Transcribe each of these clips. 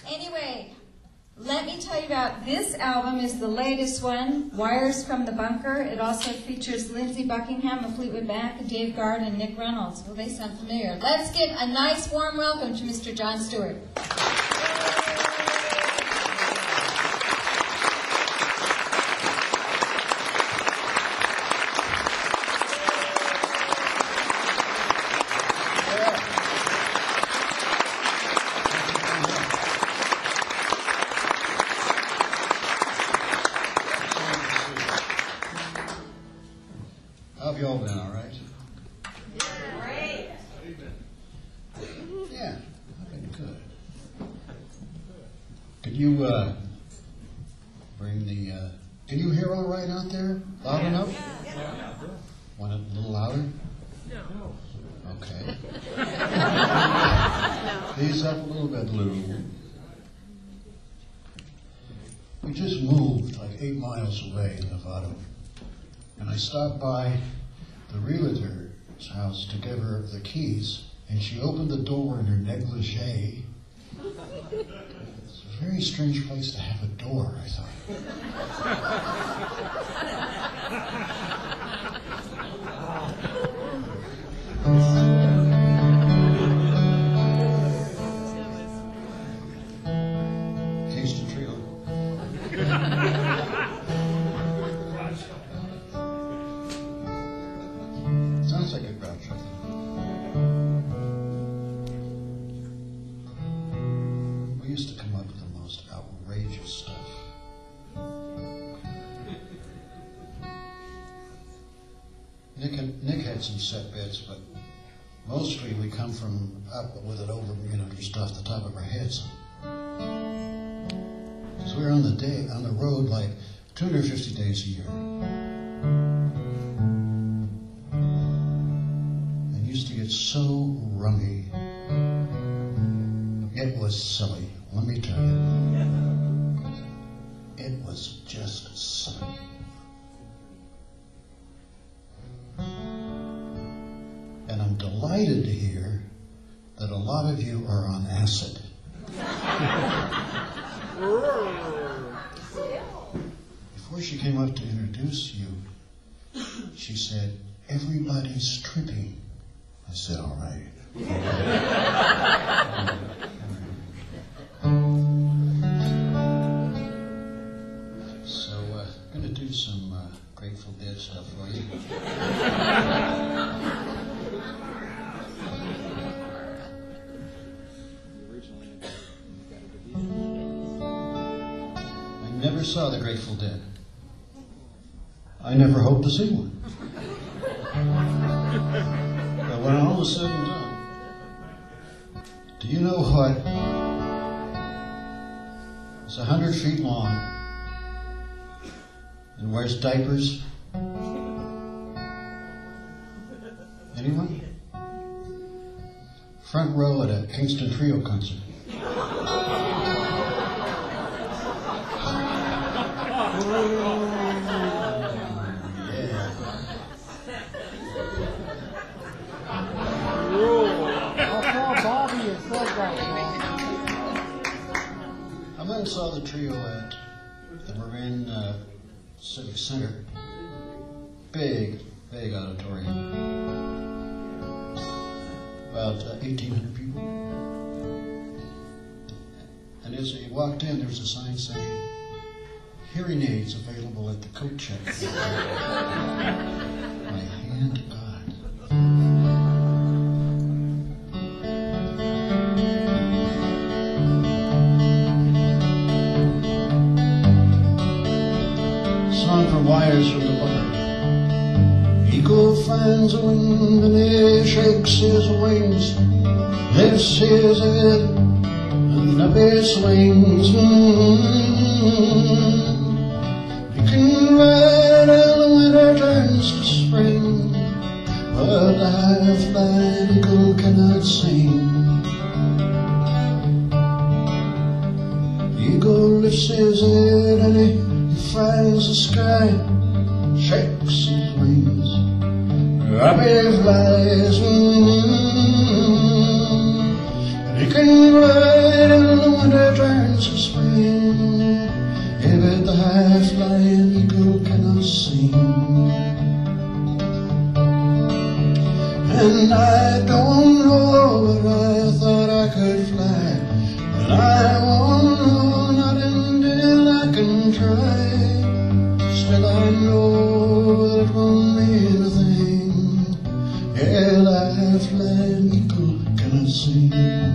Anyway, let me tell you about this album. Is the latest one, Wires from the Bunker. It also features Lindsey Buckingham of Fleetwood Mac, Dave Guard, and Nick Reynolds. Well, they sound familiar. Let's give a nice warm welcome to Mr. Jon Stewart. How have you all been, all right? Great. Yeah, I've been good. Could you bring the, can you hear all right out there? Loud enough? Yeah. Want it a little louder? No. Okay. Ease up a little bit, Lou. We just moved like 8 miles away in Nevada. And I stopped by the realtor's house to give her the keys, and she opened the door in her negligee. It's a very strange place to have a door, I thought. Kingston Trio. Sounds like a crowd truck. We used to come up with the most outrageous stuff. Nick had some set bits, but mostly we come from up with it over, just off the top of our heads. Because we're on the road like 250 days a year. Used to get so rummy. It was silly, let me tell you. It was just silly. And I'm delighted to hear that a lot of you are on acid. Before she came up to introduce you, she said, "Everybody's tripping." I said, all right. So, I'm going to do some Grateful Dead stuff for you. I never saw the Grateful Dead. I never hope to see one. When all is said and done, do you know what? It's 100 feet long and wears diapers. Anyone? Front row at a Kingston Trio concert. I went and saw the trio at the Marin Civic Center. Big auditorium. About 1,800 people. And as we walked in, there was a sign saying, "Hearing aids available at the coat check." My hand to God. Wires from the bunker. Eagle finds a wind and he shakes his wings, lifts his head and up he swings. He can ride till the winter turns to spring, but the high-flying eagle cannot sing. Eagle lifts his head and he flies the sky, shakes his wings, up he flies, and he can ride in the winter time And I won't know not until I can try. Still I know that it won't mean a thing. Yeah, life's like an eagle cannot sing.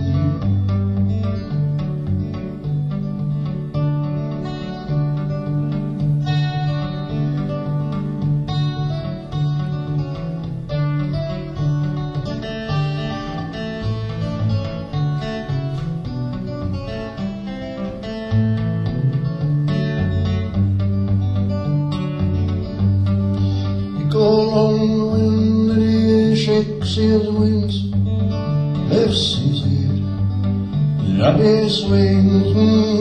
Shakes his wings, lifts his head, up he swings.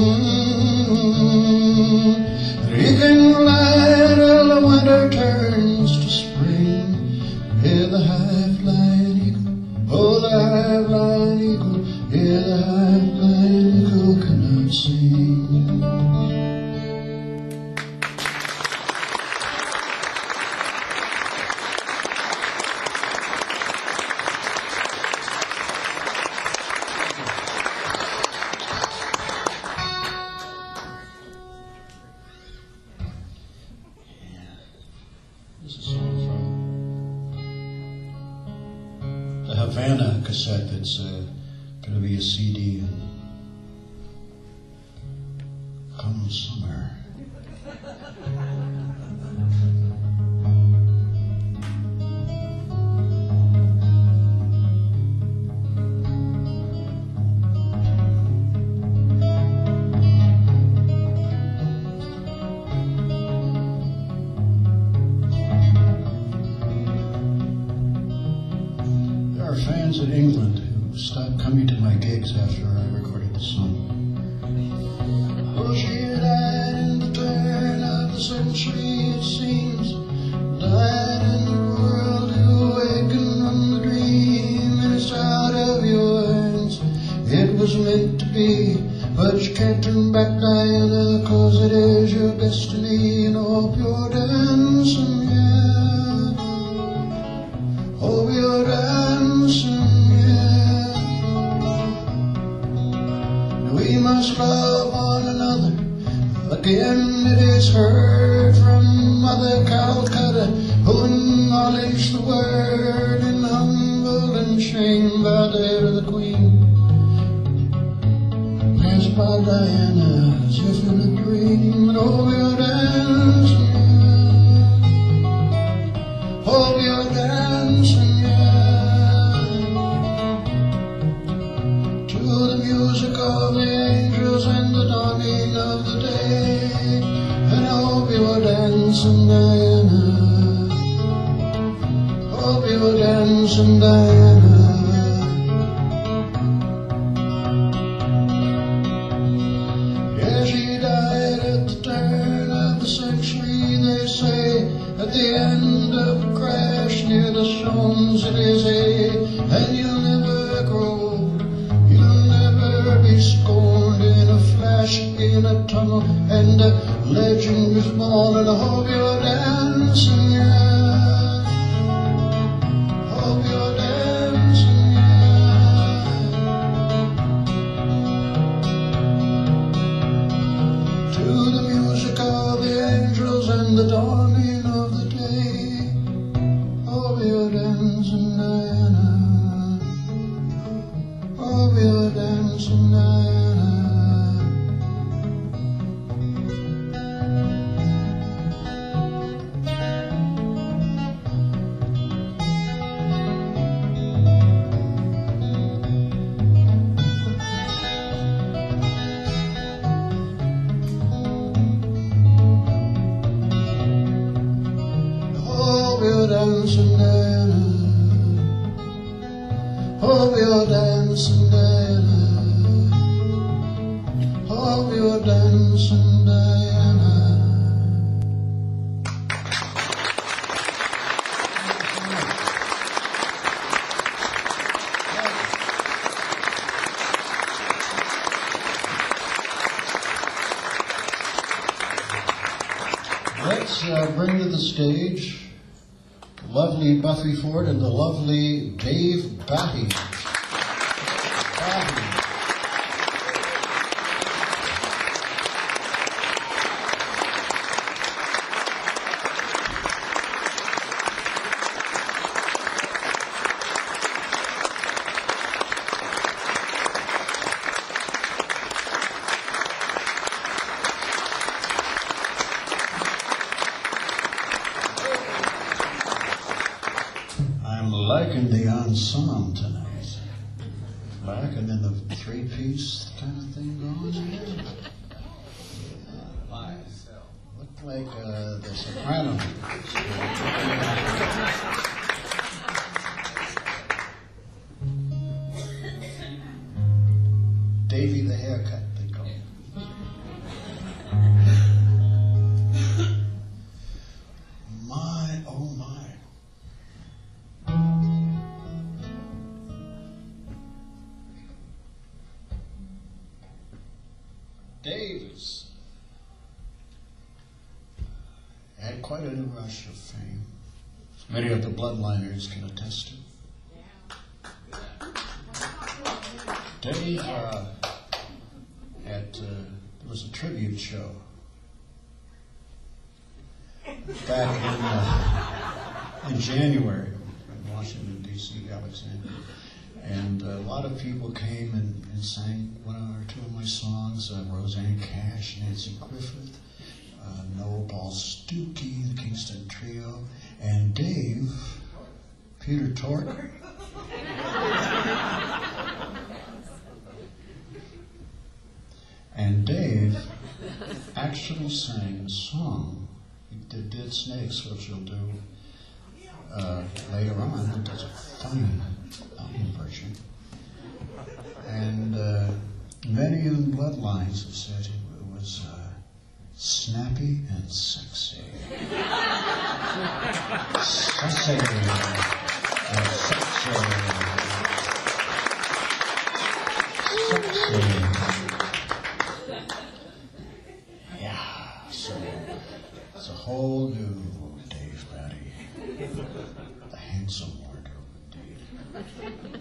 He can fly till the winter turns to spring. Yeah, the high-flying eagle, oh, the high-flying eagle, yeah, the high-flying eagle cannot sing. This is a song from the Havana cassette that's going to be a CD and come summer. Fans in England who stopped coming to my gigs after I recorded the song. Oh, she died in the turn of the century, it seems. Died in the world to awaken from the dream, and it's out of your hands. It was meant to be, but you can't turn back, Diana, 'cause it is your destiny, and I hope you're dancing, yeah. Hope you're dancing, yeah. We must love one another. Again it is heard from Mother Calcutta, who acknowledged the word in humble and shame by the head of the Queen. Passed by Diana as if in a dream, and oh, you're dancing, yeah. Oh, you're dancing, yeah. To the music of the angels and the dawning of the day, and I hope you're dancing, Diana. Hope you're dancing, Diana. Yeah, she died at the turn of the century, they say, at the end of a crash near the Champs-Élysées. And you'll never grow old, you'll never be scorned. In a flash, in a tunnel, and a legend is born. And I hope you're dancing, yeah. Hope you're dancing, yeah. To the music of the angels and the dawning of the day. Hope you're dancing, Diana. Hope you're dancing, Diana. Hope you're dancing, Diana. Hope you're dancing, Diana. Hope you're dancing, Diana. Let's bring to the stage the lovely Buffy Ford and the lovely Dave Batty. in the ensemble tonight. Back and then the three-piece kind of thing going here. Looked like the soprano. Davy the haircut, they call him. My, oh my. Davis had quite a rush of fame. Many of the bloodliners can attest to. Dave there was a tribute show back in January in Washington, D.C., Alexandria. And a lot of people came and sang one or two of my songs, Roseanne Cash, Nancy Griffith, Noel Paul Stookie, the Kingston Trio, and Dave, Peter Tork. And Dave actually sang a song. He did Snakes, which he'll do later on. He does a fine version. And many in Bloodlines have said it was snappy and sexy. Sexy. Yeah, so it's a whole new Dave Batty. The handsome wardrobe indeed.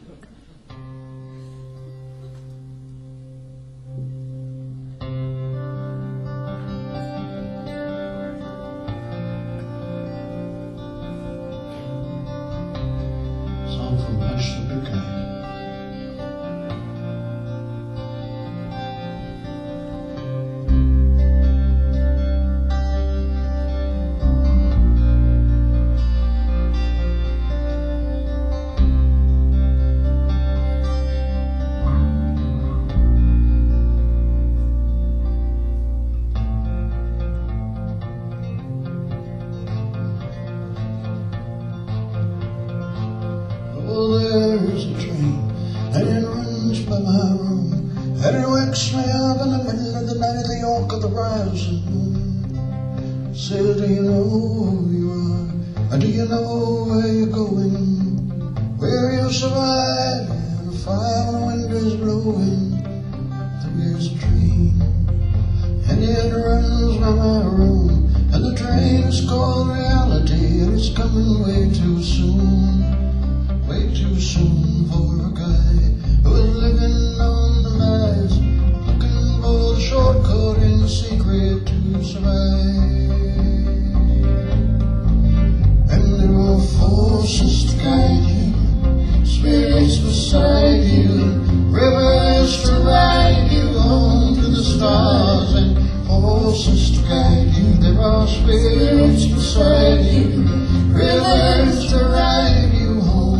There's a train, and it runs by my room, and it wakes me up in the middle of the night at the York of the rising moon. Says, do you know who you are? And do you know where you're going? Where you survive, and the fire and the wind is blowing. There's a train, and it runs by my room, and the train is called reality, and it's coming way too soon. Way too soon for a guy who is living on the lies, looking for the shortcut and the secret to survive. And there are forces to guide you, spirits beside you, rivers to ride you home to the stars, and forces to guide you. There are spirits beside you, rivers to ride you home.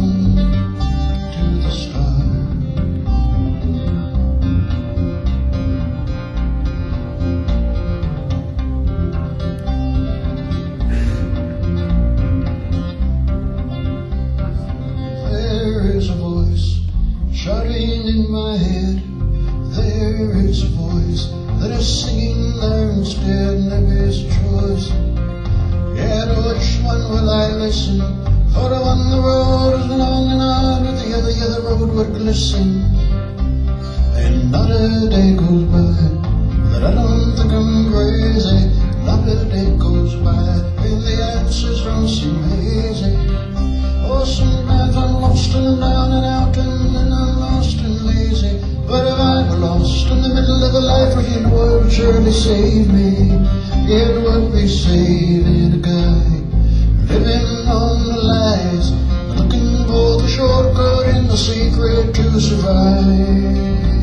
Shouting in my head, there is a voice that is singing there instead, and there is a choice. Yeah, to which one will I listen? For the one the road is long and hard, but the other road would glisten. And not a day goes by that I don't think I'm crazy. Not a day goes by when the answers don't seem hazy. Oh, sometimes I'm lost and I'm down and out, and then I'm lost and lazy. But if I were lost in the middle of a life, it would surely save me. It would be saving a guy living on the lies, looking for the shortcut and the secret to survive.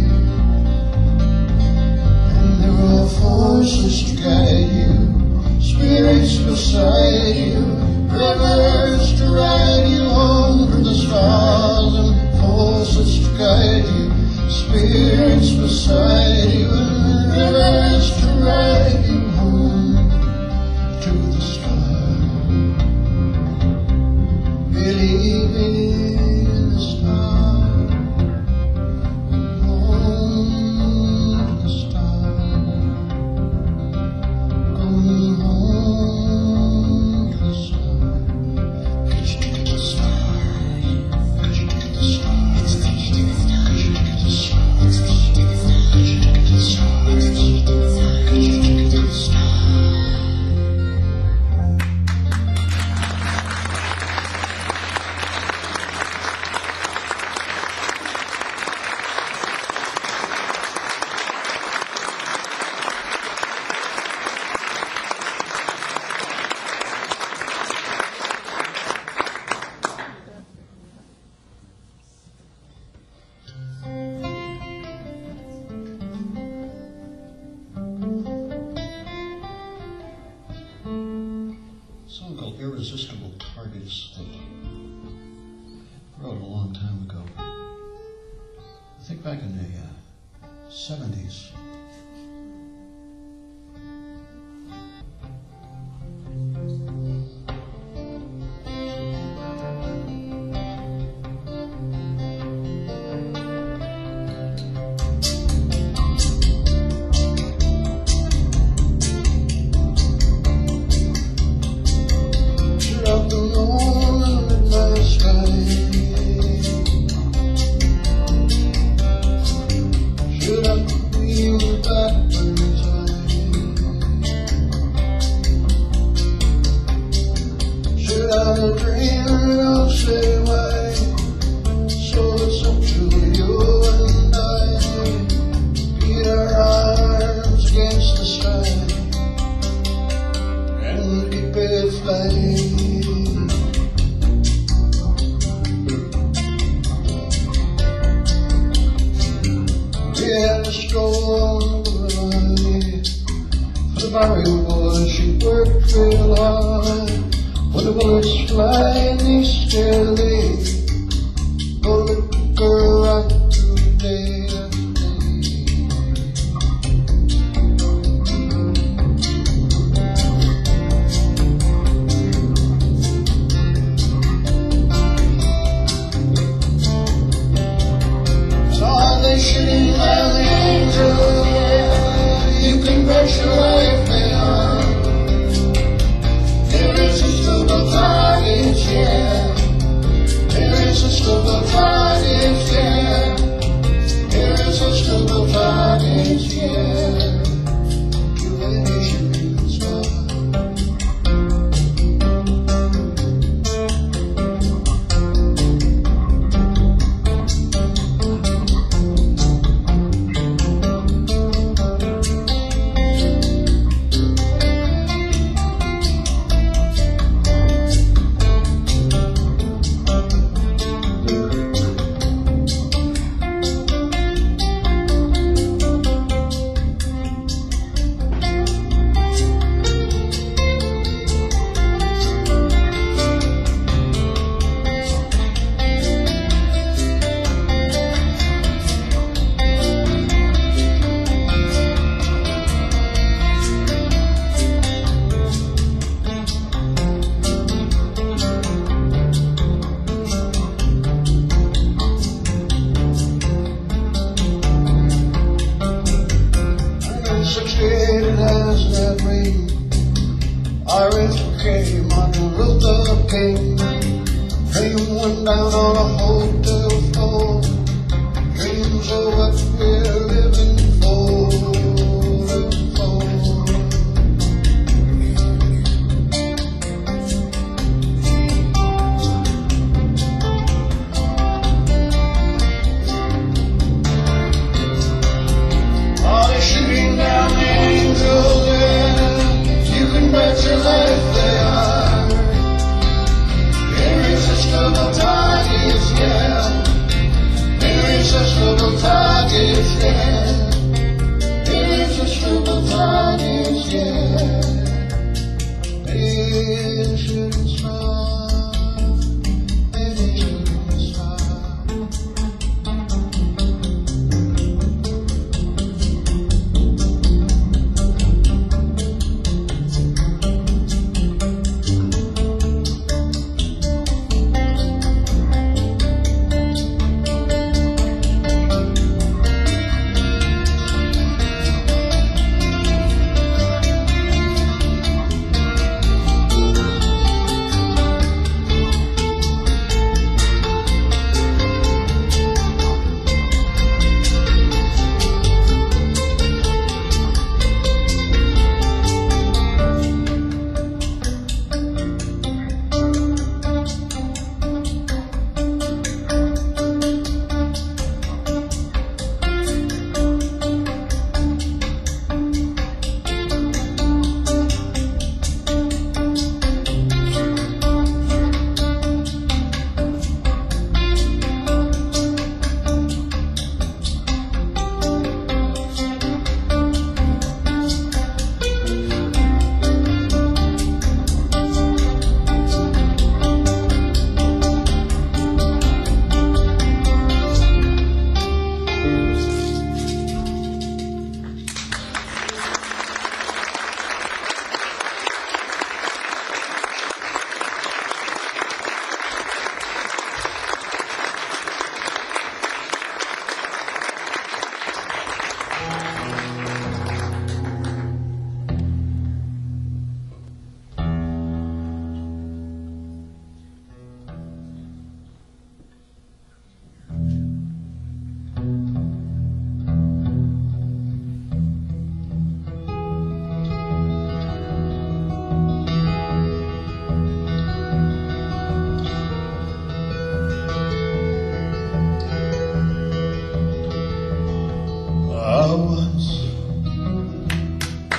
And there are forces to guide you, spirits beside you, rivers to ride you home from the stars. Irresistible Targets that I wrote a long time ago. I think back in the 70s.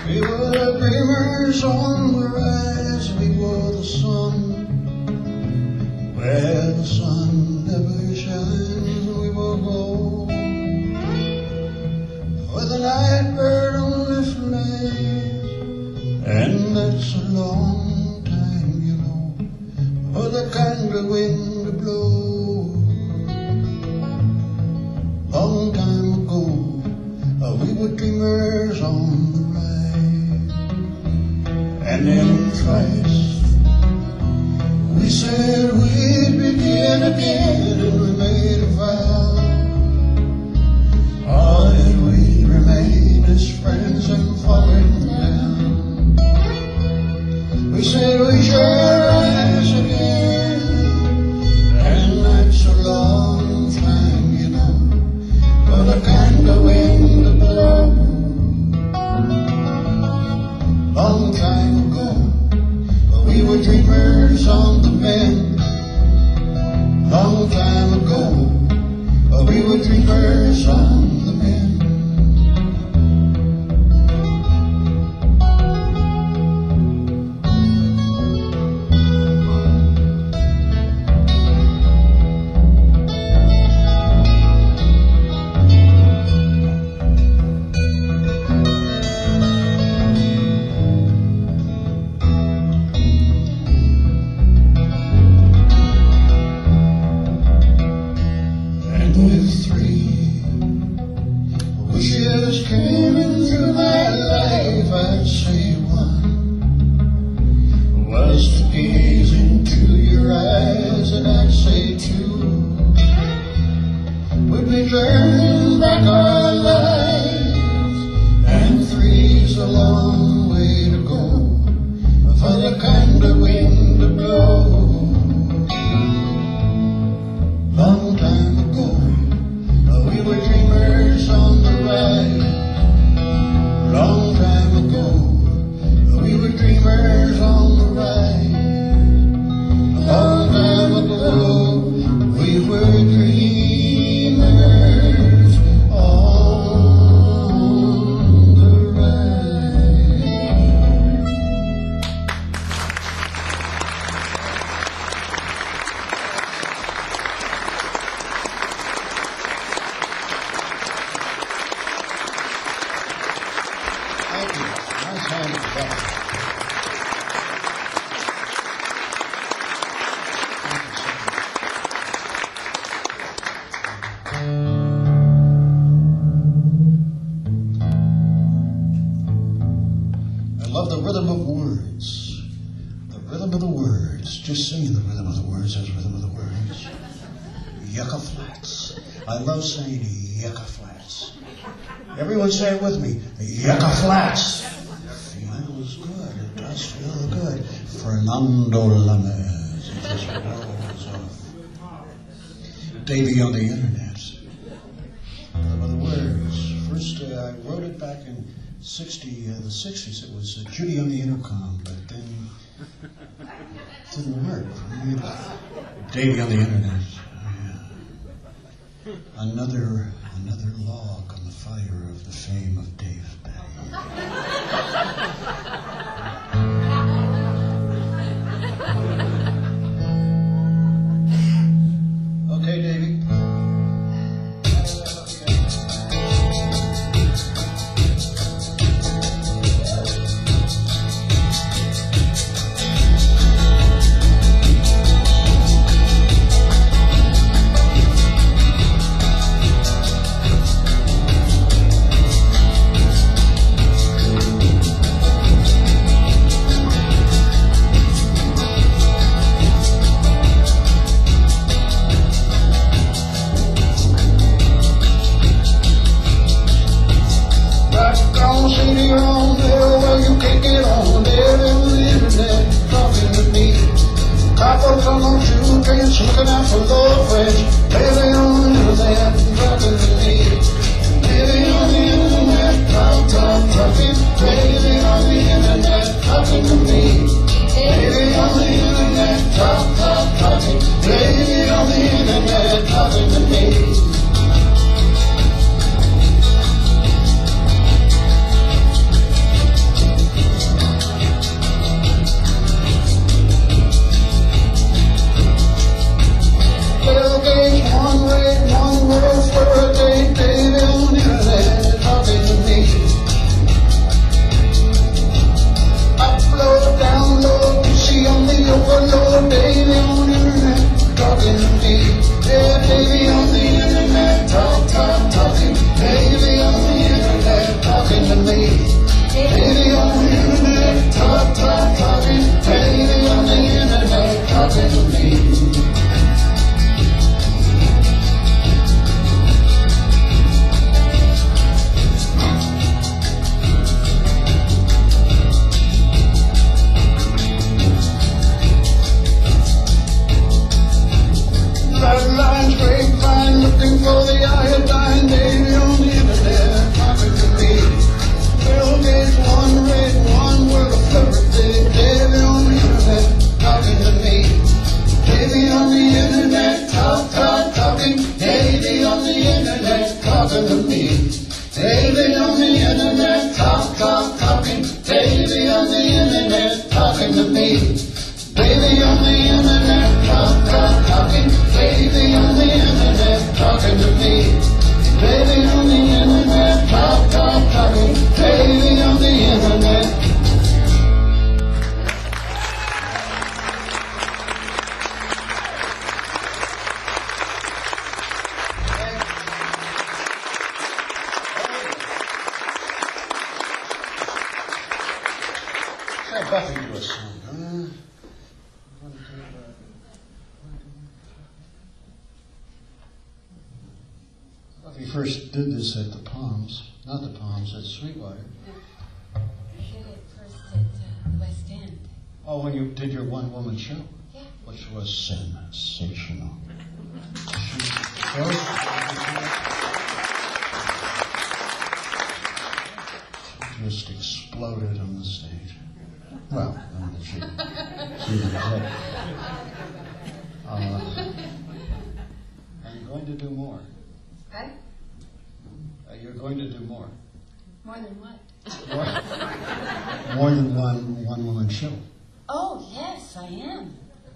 We were the dreamers on the rise. We were the sun where the sun never shines. We will go with the night bird on the flames, and that's a long time, you know, for the kind of wind to blow. Long time ago, we were dreamers on the ride, and then twice we said we'd begin again, and we made a vow, oh, that we'd remain as friends and falling down. We said we shall rise again, and that's a long time, you know, for the kind of wind to blow. Long time ago, we were dreamers on the bend. Long time ago, we were dreamers on the bend. With three wishes came into my life, I'd say one was to gaze into your eyes, and I'd say two would be turning back our lives, and three's a long way to go for the kind of wind to blow. Long time ago, we were dreamers on the ride. Long time ago, we were dreamers on the ride. Long time ago, we were dreamers on the ride. Thank you. Nice hand of that. I love the rhythm of words. The rhythm of the words. Just singing the rhythm of the words as rhythm of the words. Yucca Flats. I love saying Yucca Flats. Everyone say it with me. Yucca Flats. Feels good. It does feel good. Fernando Lames. It just rolls off. Davey on the internet. Rhythm of the words. First, I wrote it back in the 60s. It was Judy on the intercom, but then it didn't work. Davey on the internet. Yeah. Another log on the fire of the fame of Dave Batty. Okay, Davey. Looking out for Lord Fresh, baby on the internet, talking to me. Baby on the internet, talking. Baby on the internet, talking to me. Baby on the internet, talking. Baby on the internet, talking to me. Let Buffy do a song. Buffy first did this at the Palms, not the Palms, at Sweetwater. I did it first at the West End. Oh, when you did your one-woman show? Yeah. Which was sensational. She just exploded on the stage. Well, she did that. I'm going to do more. Okay. You're going to do more. More than what? More than one-woman show. Oh, yes, I am.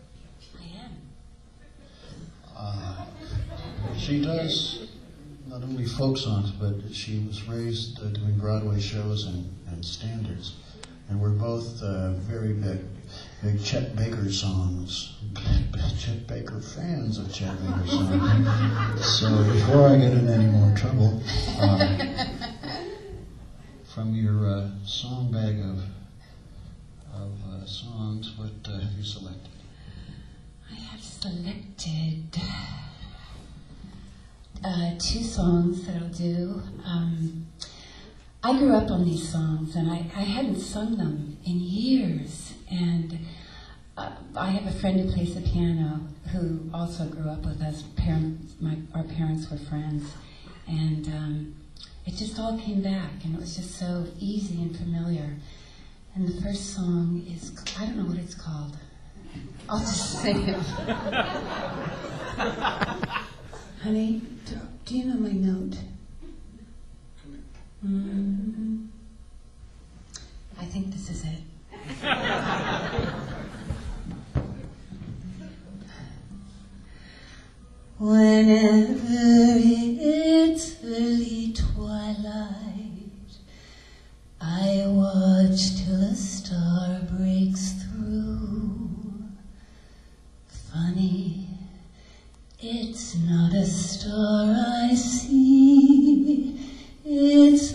She does not only folk songs, but she was raised doing Broadway shows and standards. And we're both very big Chet Baker songs, Chet Baker fans of Chet Baker songs. So before I get in any more trouble, from your song bag of songs, what have you selected? I have selected two songs that I'll do. I grew up on these songs, and I hadn't sung them in years. And I have a friend who plays the piano who also grew up with us. Our parents were friends. And it just all came back, and it was just so easy and familiar. And the first song is, I don't know what it's called. I'll just sing it. Honey, do you know my note? Mm-hmm. I think this is it. Whenever it's early twilight, I watch till a star breaks through. Funny, it's not a star I see, it's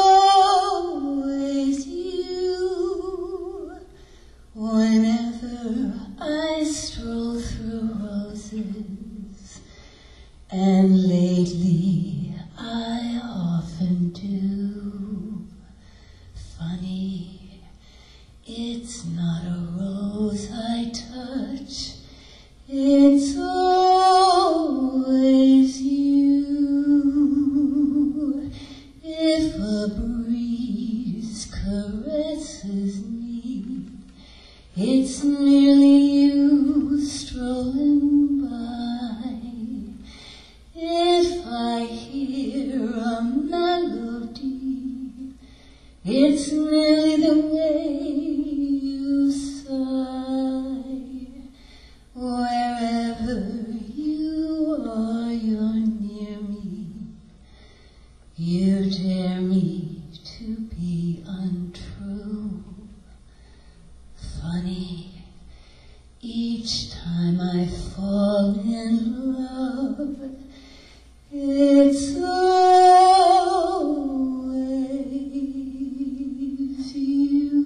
always you. Whenever I stroll through roses, and lately I often do. Funny, it's not a rose I touch, it's always you. If a breeze caresses me, it's merely you strolling by. If I hear a melody, it's merely the way you sigh. Wherever you are, you're near me. You dare me to be untrue. Funny, each time I fall in love, it's always you.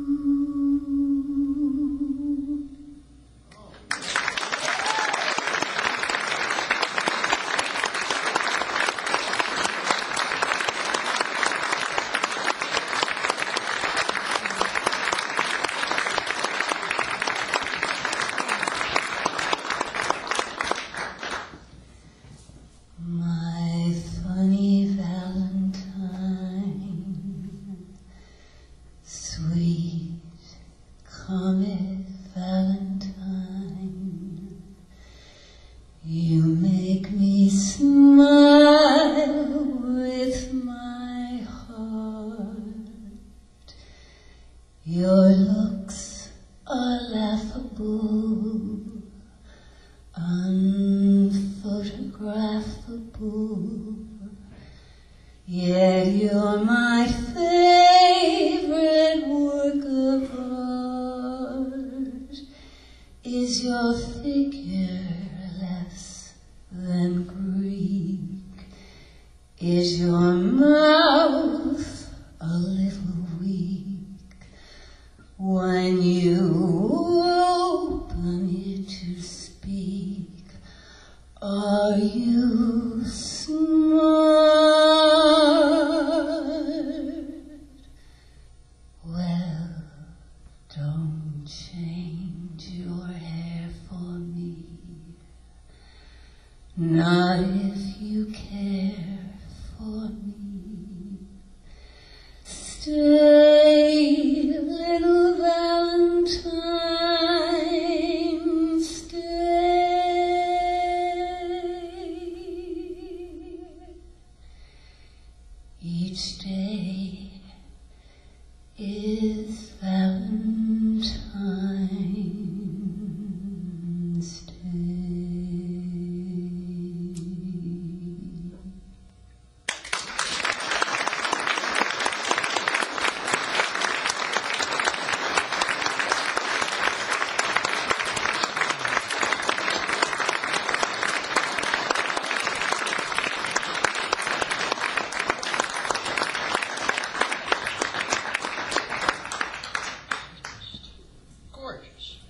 My funny Valentine, sweet comet Valentine, you make me smile with my heart. Your looks are laughable, unphotographable, yet you're my favorite work of art. Is your figure less than Greek? Is your mouth a little weak? When Stay, little Valentine, stay. Each day is Valentine's Day. Gorgeous.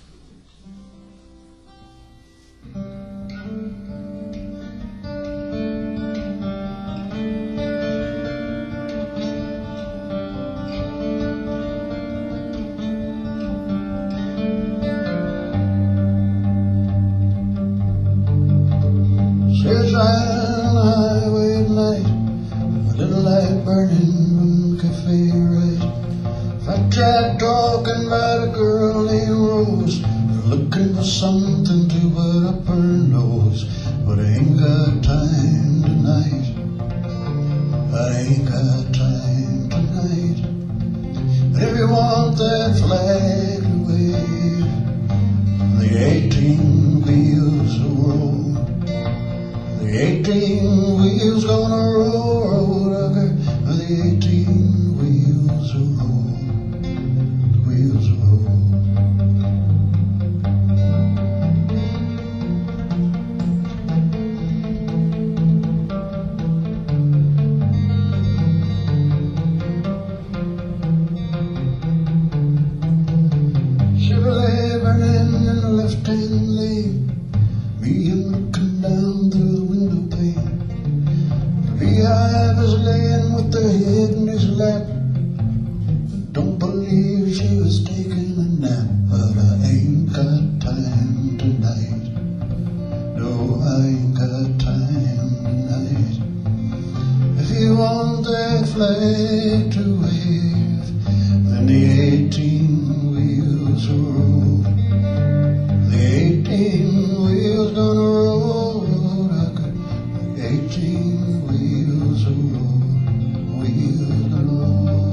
Says I'm on the highway at night, a little light burning from Cafe Right. Fat trap talking about a girl named Rose, looking for something to put up her nose. But I ain't got time tonight. I ain't got time tonight. But if you want that flag to wave, the 18 wheels will roll. The 18 wheels gonna roll, Rucker. The 18 wheels will roll. The wheels will roll. Chevrolet burning in the left-hand lane, me looking down through the window pane. The beehive is laying with her head in his lap. Don't believe she was taking a nap, but I ain't got time tonight. No, I ain't got time tonight. If you want that flag to wave, then the 18 wheels will roll. The 18 wheels gonna roll, Rucker. The 18 wheels will roll, wheels gonna roll.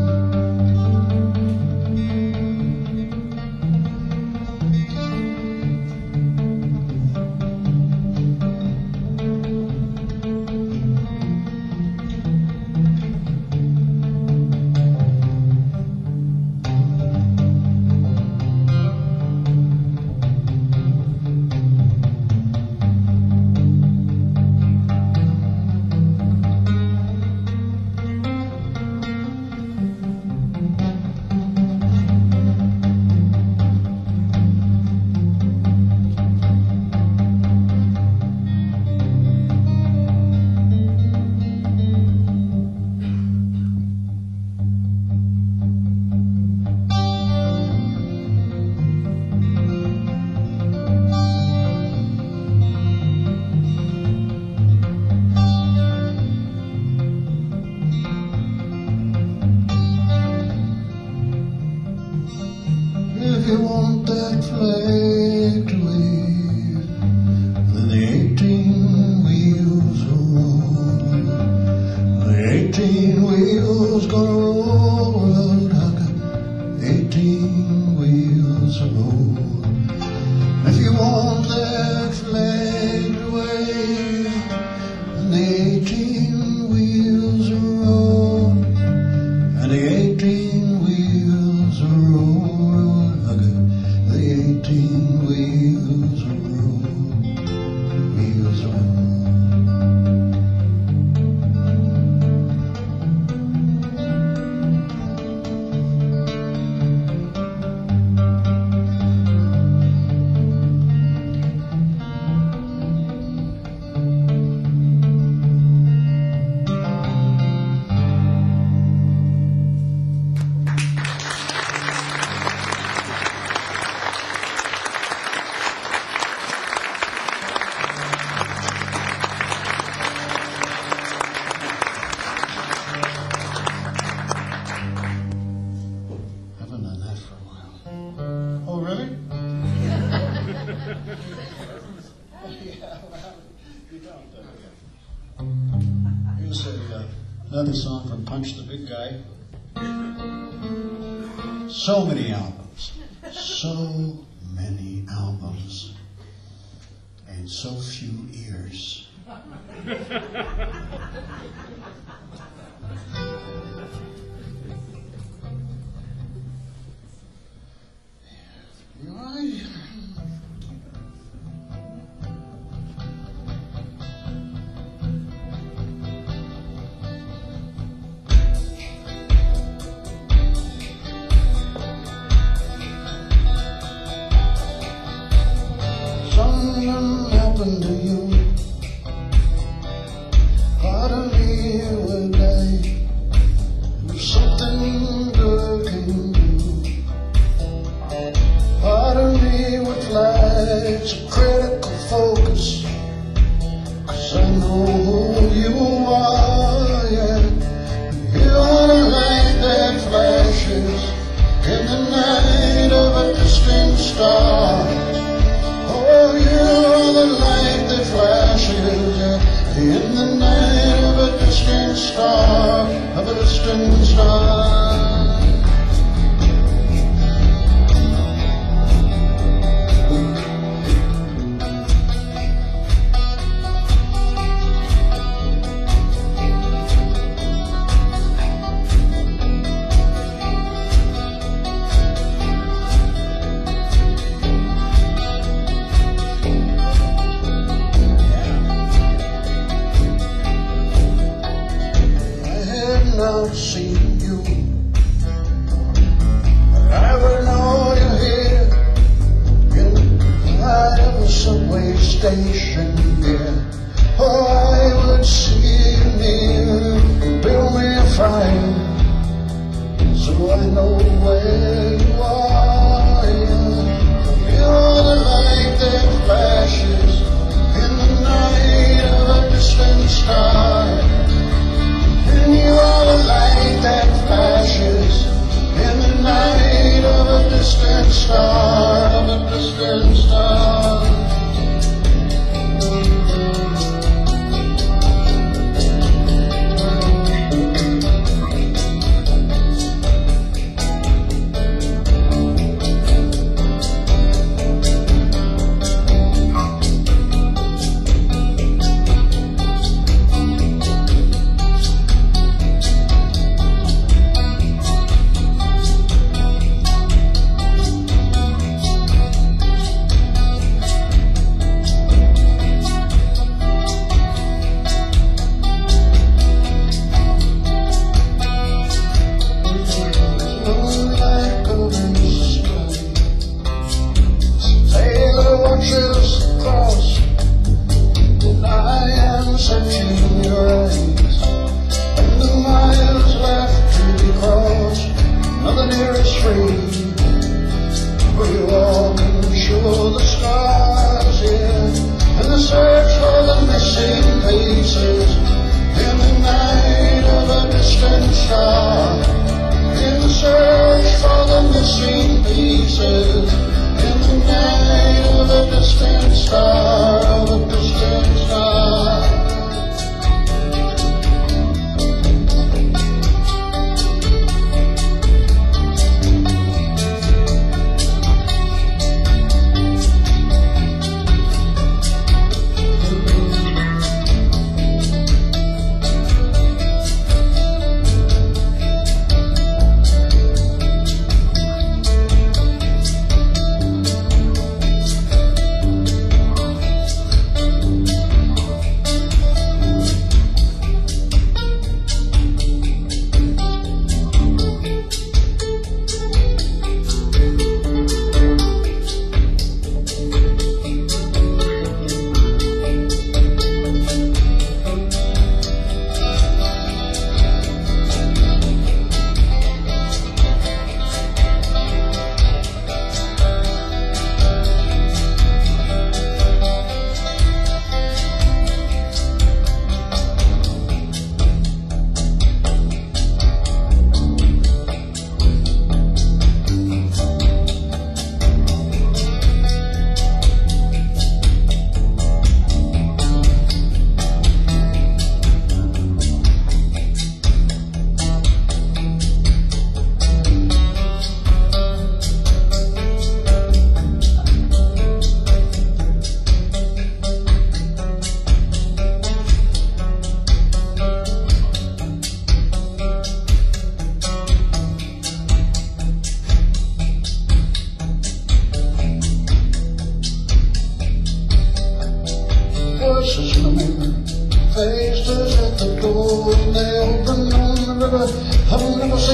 If you want that flag to wave, then the 18 wheels will roll. The 18 wheels gonna roll, Rucker. 18 wheels will roll. If you want that flag to wave, then the 18 wheels will roll. And the 18 wheels will roll, Rucker. The 18 Another song from Punch the Big Guy. So many albums. So many albums. And so few ears. Something happened to you. Part of me one day. There's something good in you. Part of me would flash a critical focus, 'cause I know who you are, yeah. You're the light that flashes in the night of a distant star. Oh, you're the light that flashes in the night of a distant star, of a distant star. Not seen you, but I would know you're here in the light of a subway station, yeah. Oh, I would see you near, build me a fire, so I know where you are, yeah. You're the light that flashes in the night of a distant star. And you are the light that flashes in the night of a distant star, of a distant star.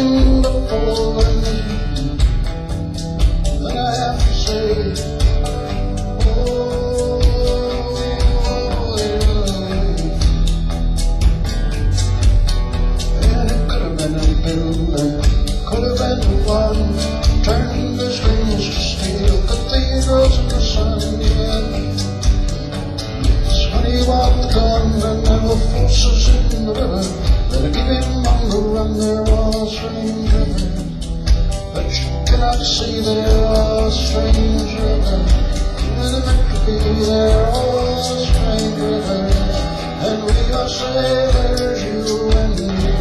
again before I leave you. Then I have to say, oh, yeah. And it could have been a builder, could have been the one turning the strings to steel cathedrals in the sun, yeah. When he walked on and there were forces in the river that'll keep him on the run. There are strange rivers that you cannot see. There are strange rivers that are meant to be. There are strange rivers, and we are sailors, you and me.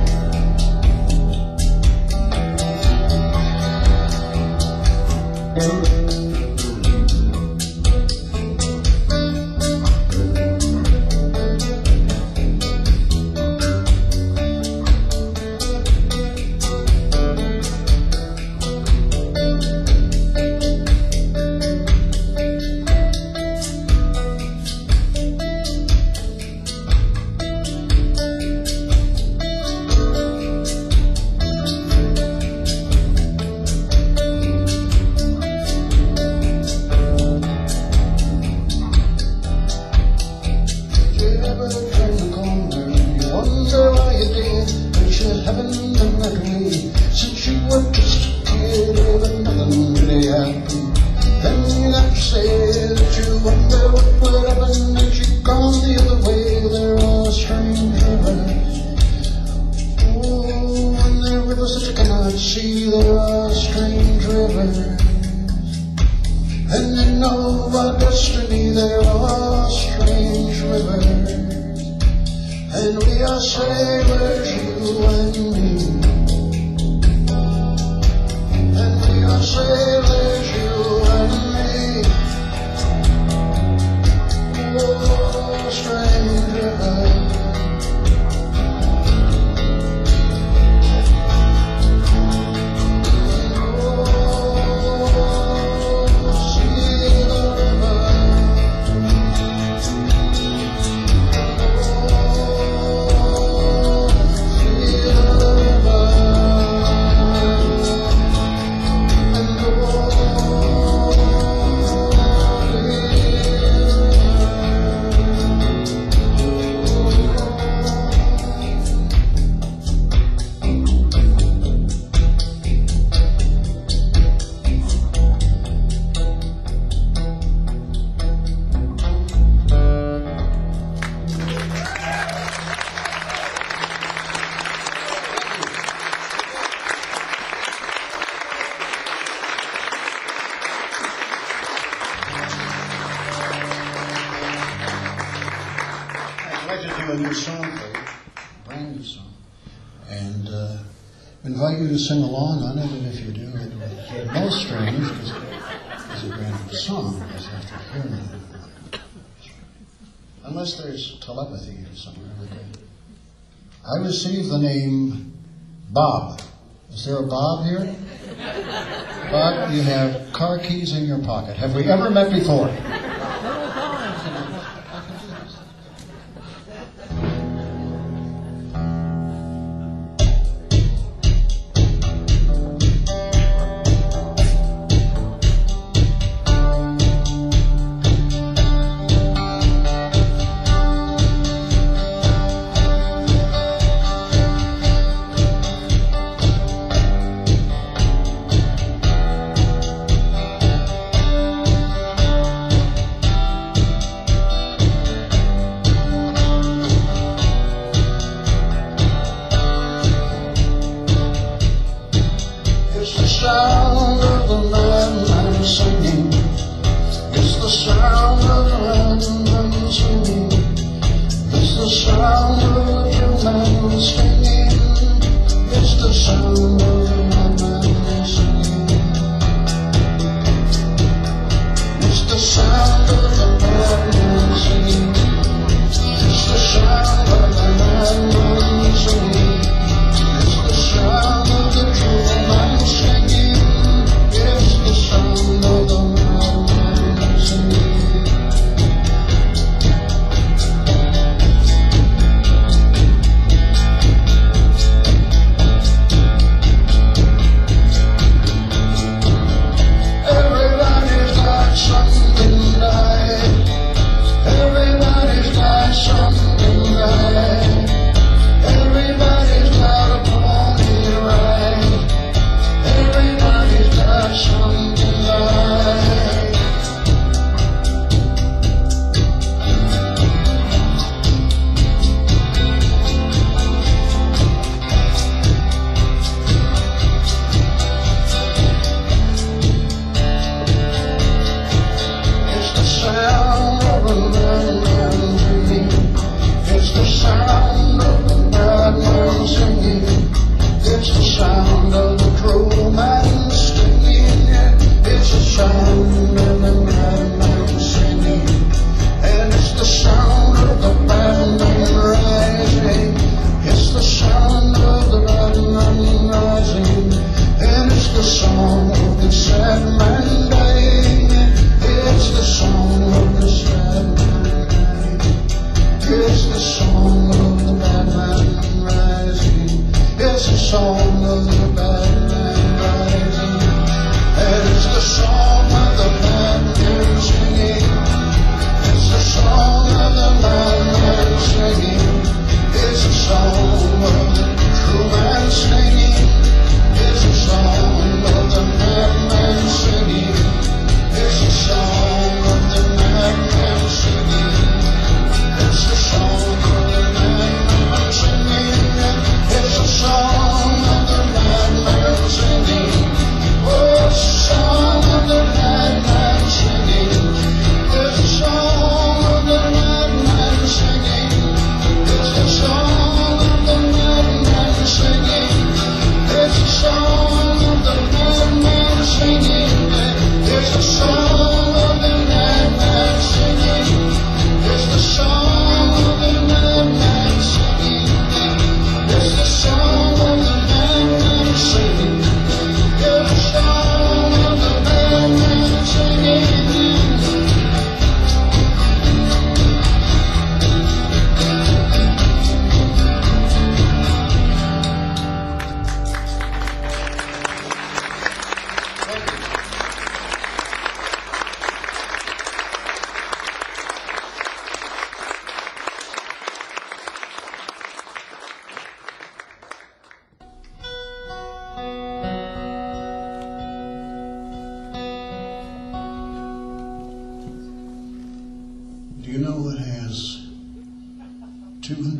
See, there are strange rivers, and you know our destiny. There are strange rivers, and we are sailors, you and me. And we are sailors, you and me. Oh, strange rivers. I'd like to do a new song for you, a brand new song, and invite you to sing along on it, and if you do, it will be most strange, because it's a brand new song, because after hearing it, unless there's telepathy or somewhere like that. I received the name Bob. Is there a Bob here? Bob, you have car keys in your pocket. Have we ever met before?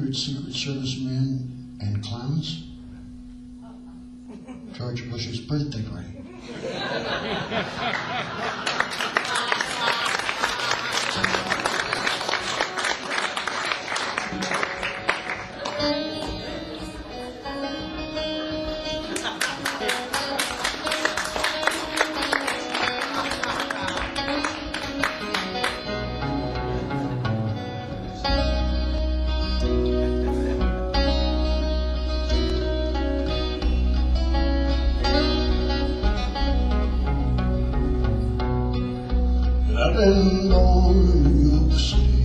favorite Secret Service men and clowns? George Bush's birthday party. I've been born in New York City,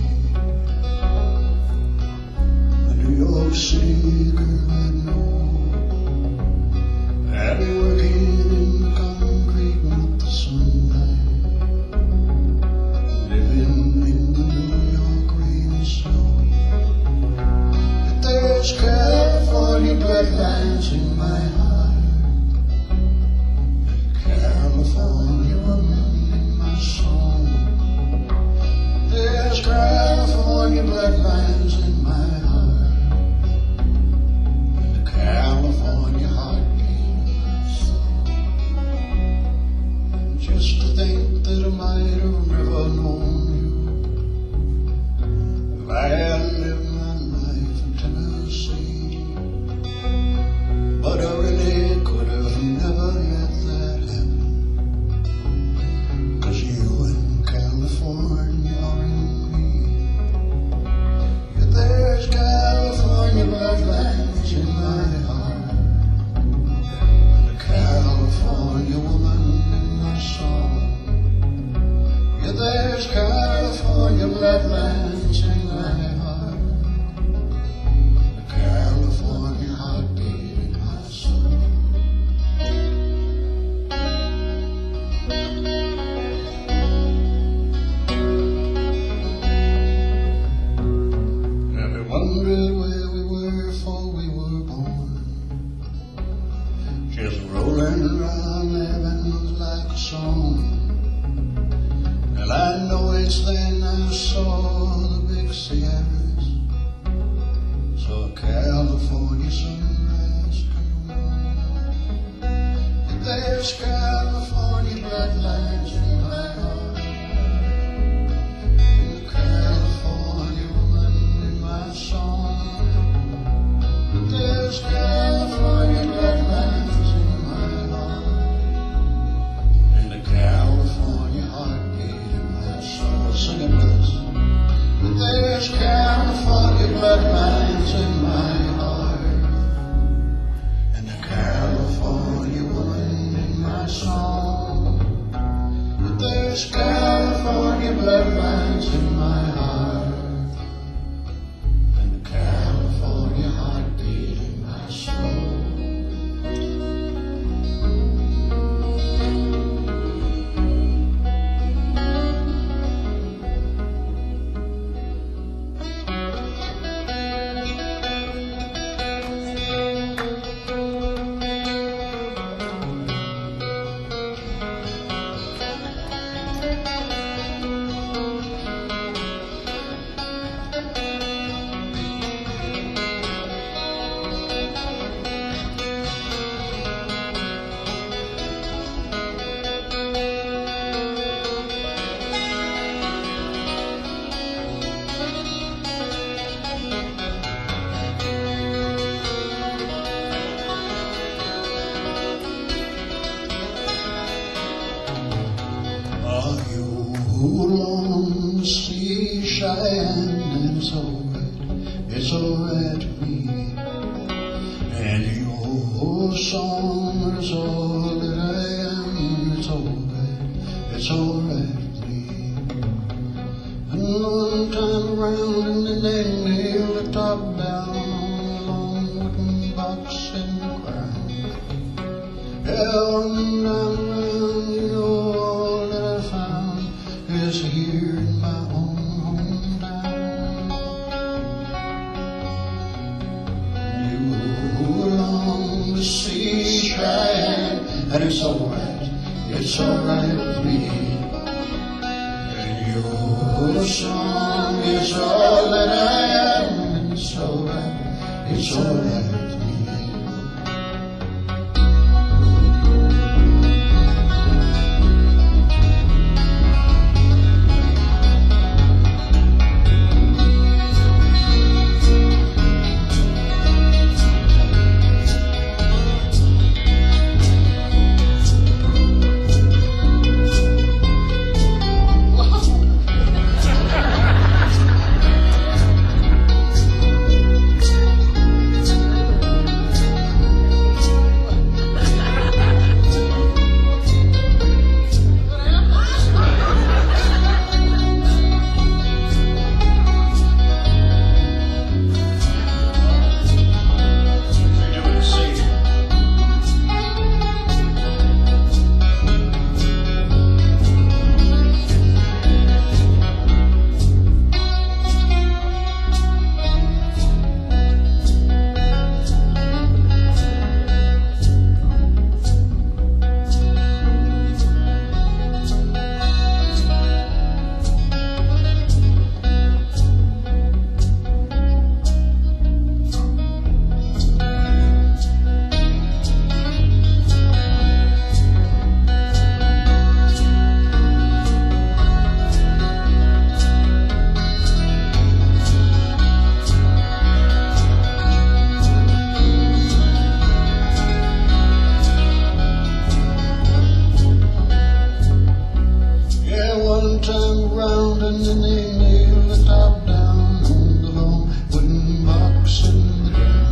a New York City girl I know. I've been working in the concrete, not the sunlight, living in the New York rain and snow. But there's California bloodlines in my heart, California woman in my soul. There's California bloodlines in my heart, and the California heartbeat in my soul. Just to think that I might have never known you if I had lived my life in Tennessee. But I really could have never let that happen, 'cause you in California. There's California bloodlines in my heart, the California woman in my soul. Yeah, there's California bloodlines in my heart, the California heartbeat in my soul. Wondered where we were before we were born, just rolling around heaven like a song. And I know it's then I saw the big Sierras, saw California sunrise come on. And there's California bloodlines in my heart, in the California woman in my song. There's California bloodlines in my heart, and the California heartbeat in my soul. Sing it with us. There's California bloodlines in my heart, and the California woman in my song. There's California bloodlines in my heart, and the California heartbeat in my soul. Along the sea, Cheyenne, and it's alright to me. And your song is all that I am, it's alright with me. And one time around and then they nail the top down on a long wooden box and crown. Yeah, one time around, you know, all that I found is here in my own hometown. You along the sea, Cheyenne, and it's alright with me. And your song is all that I am, it's alright, it's alright with me. Turned round and then they nailed the top down on the long wooden box in the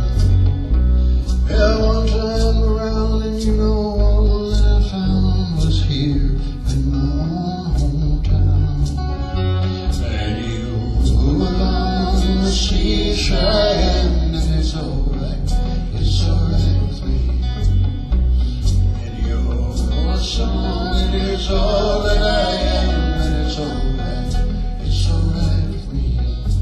ground. Yeah, one time around and you know all that I found was here in my own hometown. And you move along the seashore and it's alright with me. And your song, it is all that I am. It's alright with me.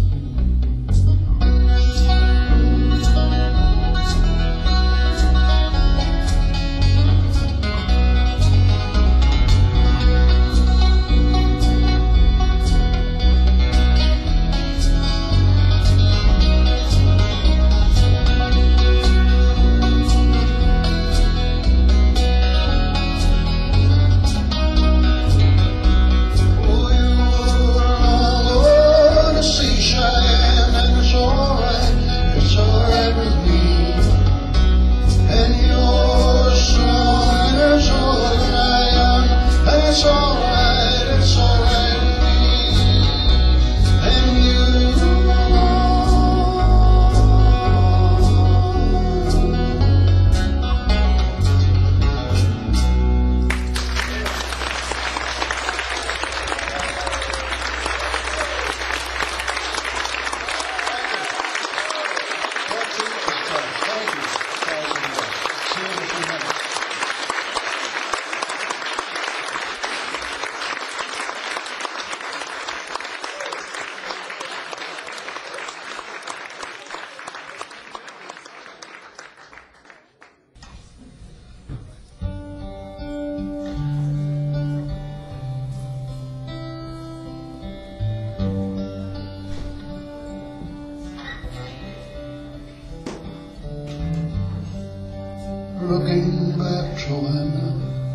Looking back, Joanna,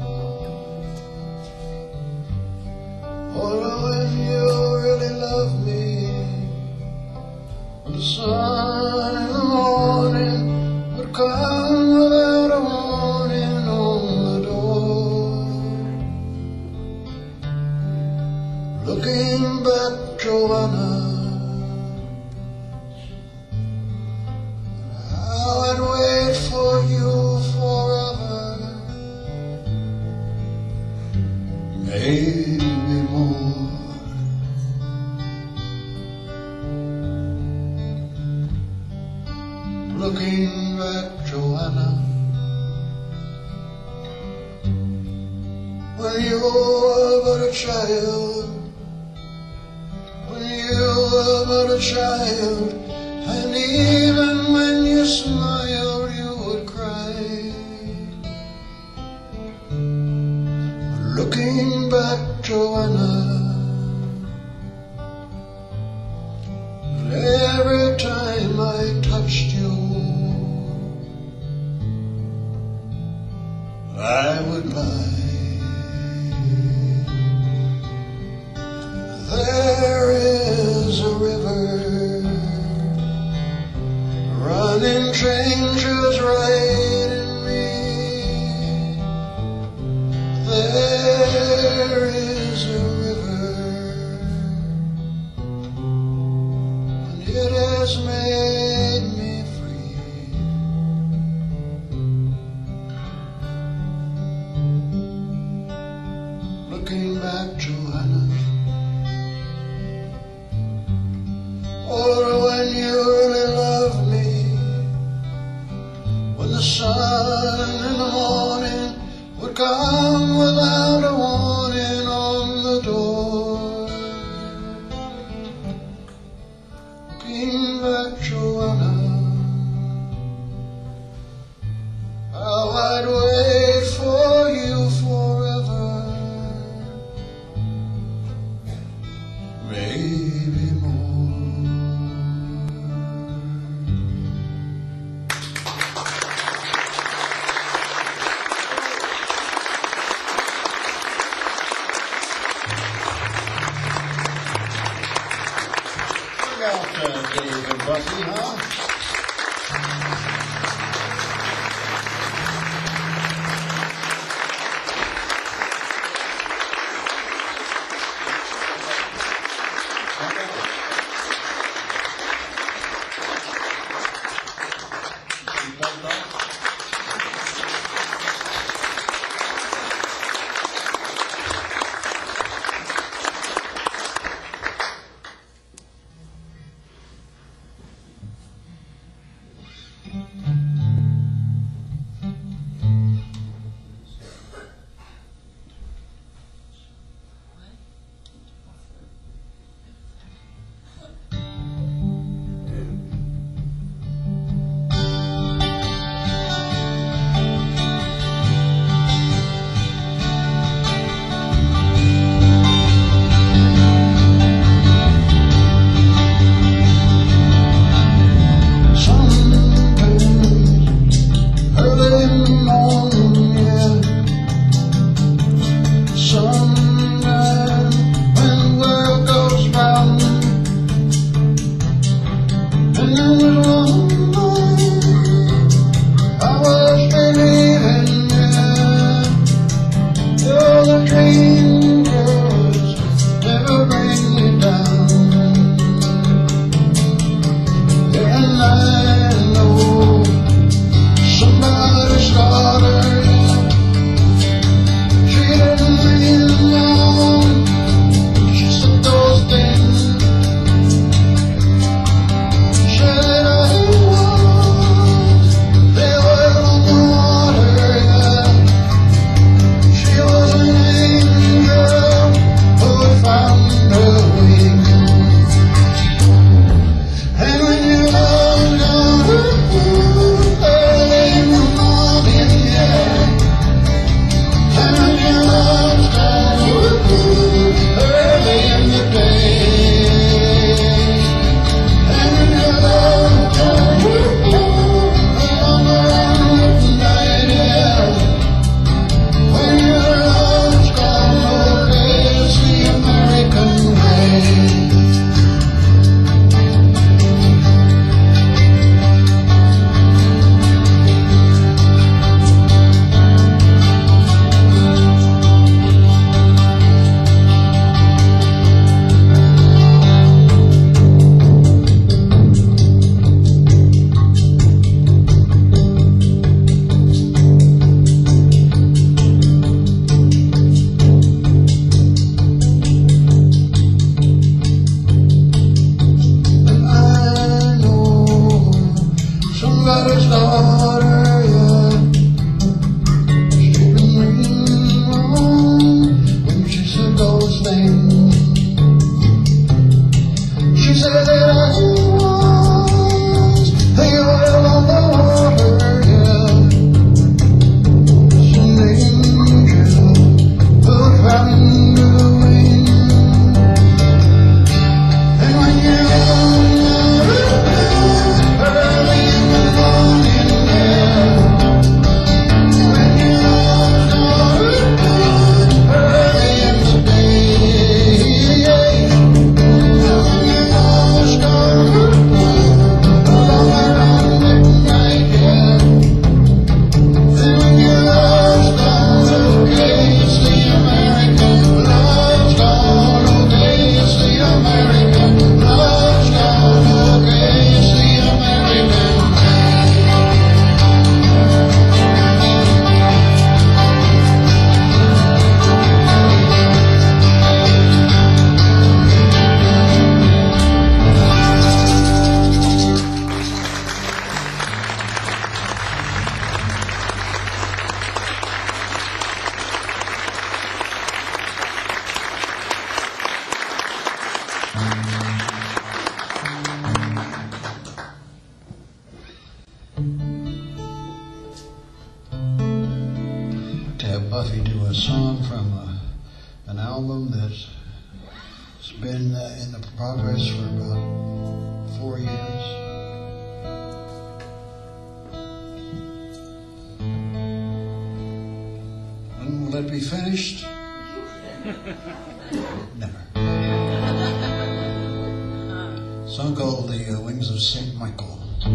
oh, when you really love me, the sun in the morning would come without a warning on the door. Looking back, Joanna, I'd wait for you forever, maybe more. Looking back, Joanna, when you were but a child, when you were but a child, and even when you smiled, you would cry. Looking back, Joanna, every time I would lie. There is a river running strangers right in me. There is a river, and it has made me free. Looking back, Joanna, or when you really loved me, when the sun in the morning would come without a warning on the door. Looking back, Joanna, how I'd wait for you forever, maybe more. Dave and Bussy, huh? Buffy do a song from an album that's been in the progress for about 4 years. When will it be finished? Never. A song called The Wings of St. Michael.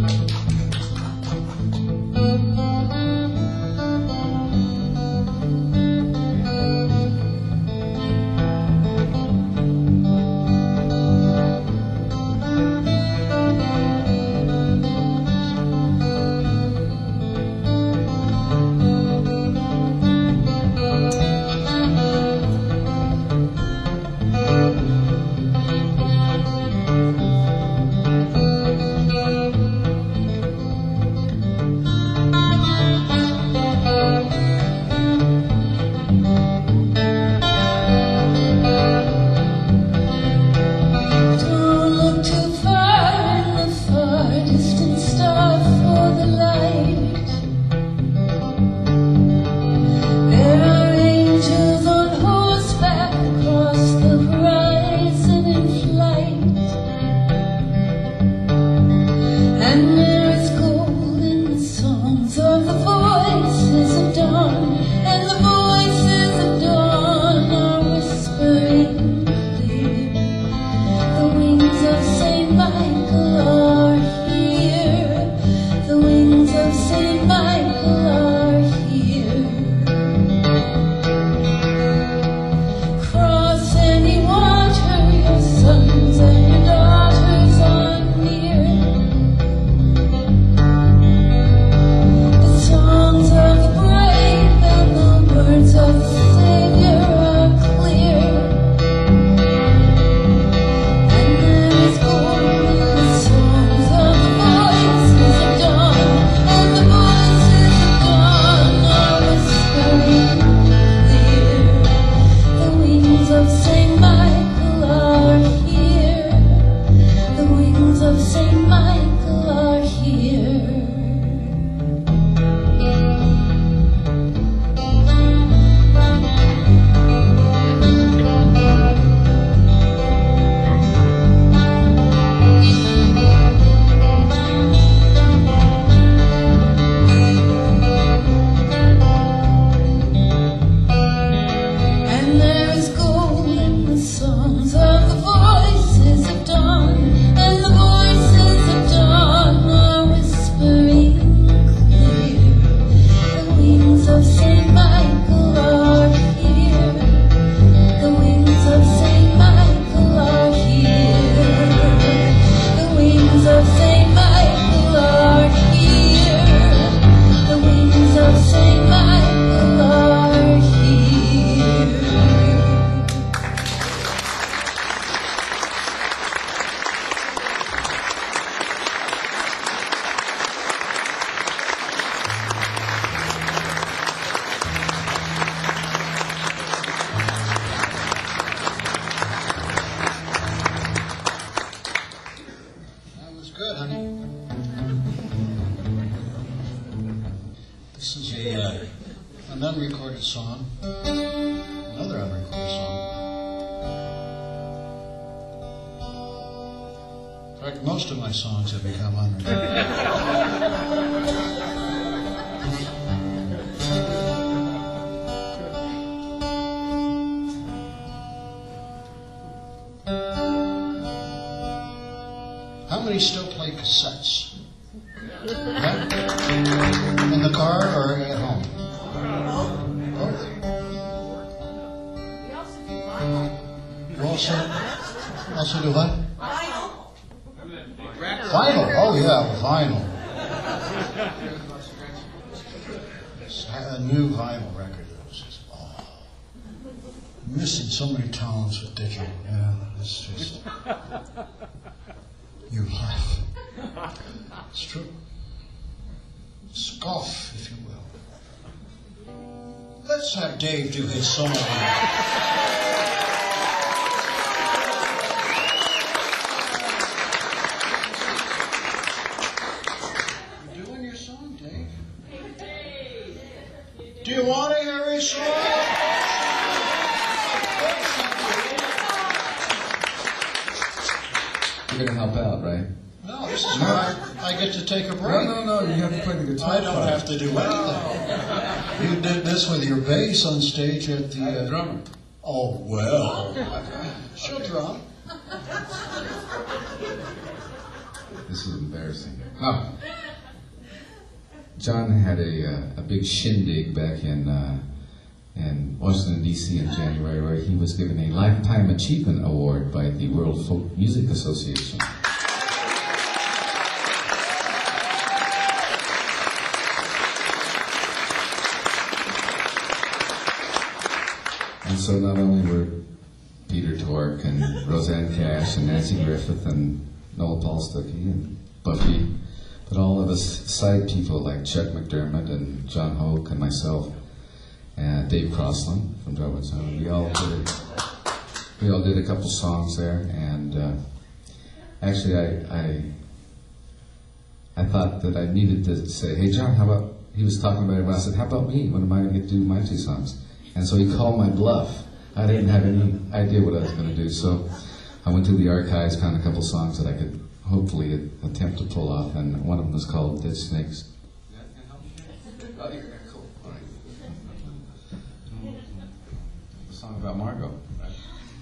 This is an unrecorded song, another unrecorded song. In fact, most of my songs have become unrecorded. How many still play cassettes? Yeah? In the car or at home? Both. You also do what? Vinyl. Oh yeah, vinyl. A new vinyl record. Missing so many talents with digital. Yeah, it's just. You laugh. It's true. Scoff, if you will. Let's have Dave do his song. You doing your song, Dave? Do you want to Jerry Song. You're gonna help out, right? No, this is where I get to take a break. No, you have to play the guitar. I don't have to do anything. You did this with your bass on stage at the... drummer. Oh, well. She'll drum. This is embarrassing. Oh. John had a big shindig back in Washington, D.C. in January, where he was given a Lifetime Achievement Award by the World Folk Music Association. And so not only were Peter Tork and Roseanne Cash and Nancy Griffith and Noel Paul Stuckey and Buffy, but all of us side people like Chuck McDermott and John Hoke and myself and Dave Crossland from Dropwood Sound, we all did a couple songs there. And actually I thought that I needed to say, hey John, how about, he was talking about it when I said, how about me? When am I going to get to do my two songs? And so he called my bluff. I didn't have any idea what I was going to do, so I went to the archives, found a couple songs that I could hopefully attempt to pull off, and one of them was called Dead Snakes. Oh, yeah, cool. All right. A song about Margot. Right?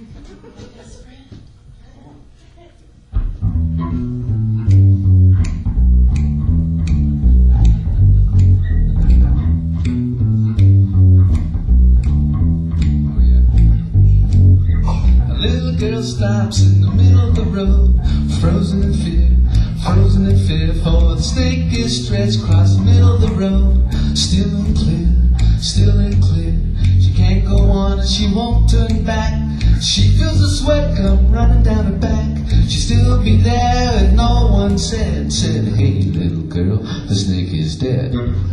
Girl stops in the middle of the road, frozen in fear, for the snake is stretched across the middle of the road, still and clear, she can't go on and she won't turn back, she feels the sweat come running down her back, she'll still be there and no one said, hey little girl, the snake is dead.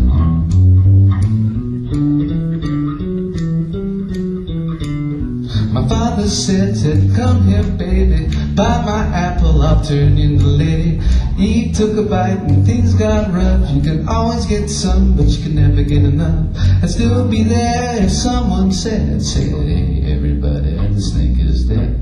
My father said, come here baby, buy my apple, I'll turn you into a lady. He took a bite and things got rough, you can always get some, but you can never get enough. I'd still be there if someone said, hey everybody, the snake is dead.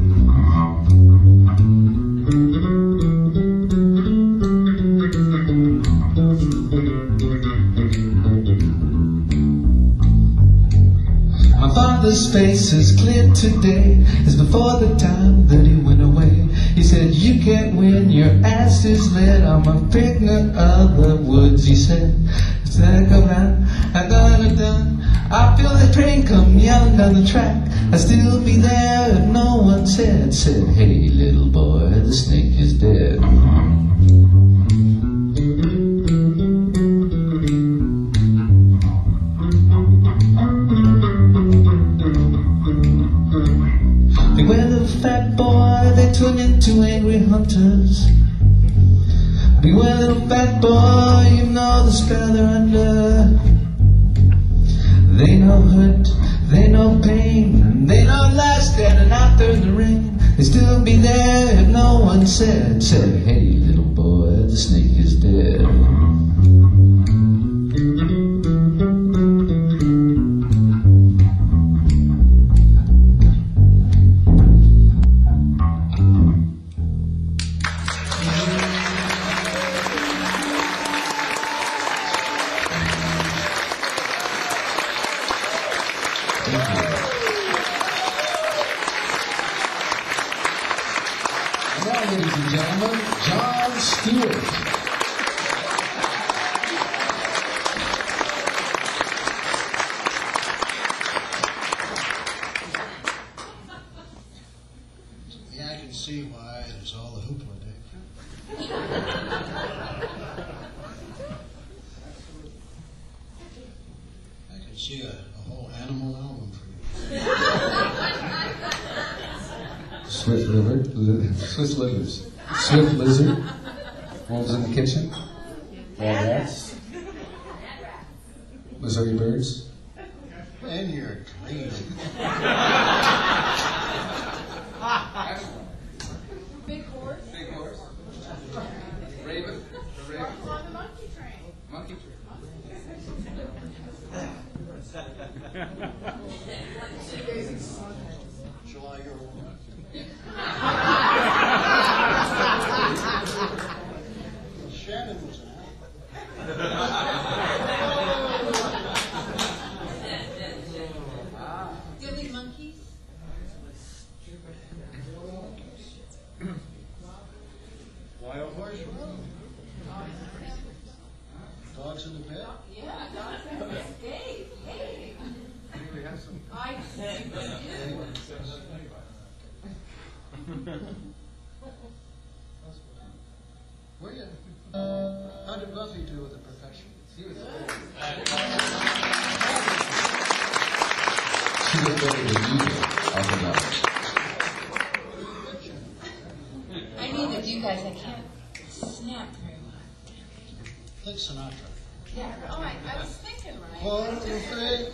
Father's face is clear today as before the time that he went away. He said, you can't win, your ass is lit. I'm a figment of the woods, he said. Instead of come down, I done. I feel the train come yelling down the track. I'd still be there if no one said, hey little boy, the snake is dead. Beware the fat boy, they turn into angry hunters. Beware little fat boy, you know the spell they're under. They know hurt, they know pain, they know life standing out there in the rain. They still be there if no one said, hey little boy, the snake is dead. Now, ladies and gentlemen, John Stewart. Yeah, I can see why there's all the hoopla, Dave. I can see a whole animal album for you. Swift lizard, wolves in the kitchen, wild rats, Missouri birds. And you're clean. Big horse. Raven. On the monkey train. Monkey train. July, you're one. Shannon was an Dilly monkeys? Wild horse. Dogs in the pit. Yeah, dogs in the pit. Hey, hey. I Were you? How did Buffy do with the profession? She was She was better than you did, I'll be honest. I need with you guys. I can't snap very well. Think Sinatra. Yeah. Oh, I was thinking, right? For the faith.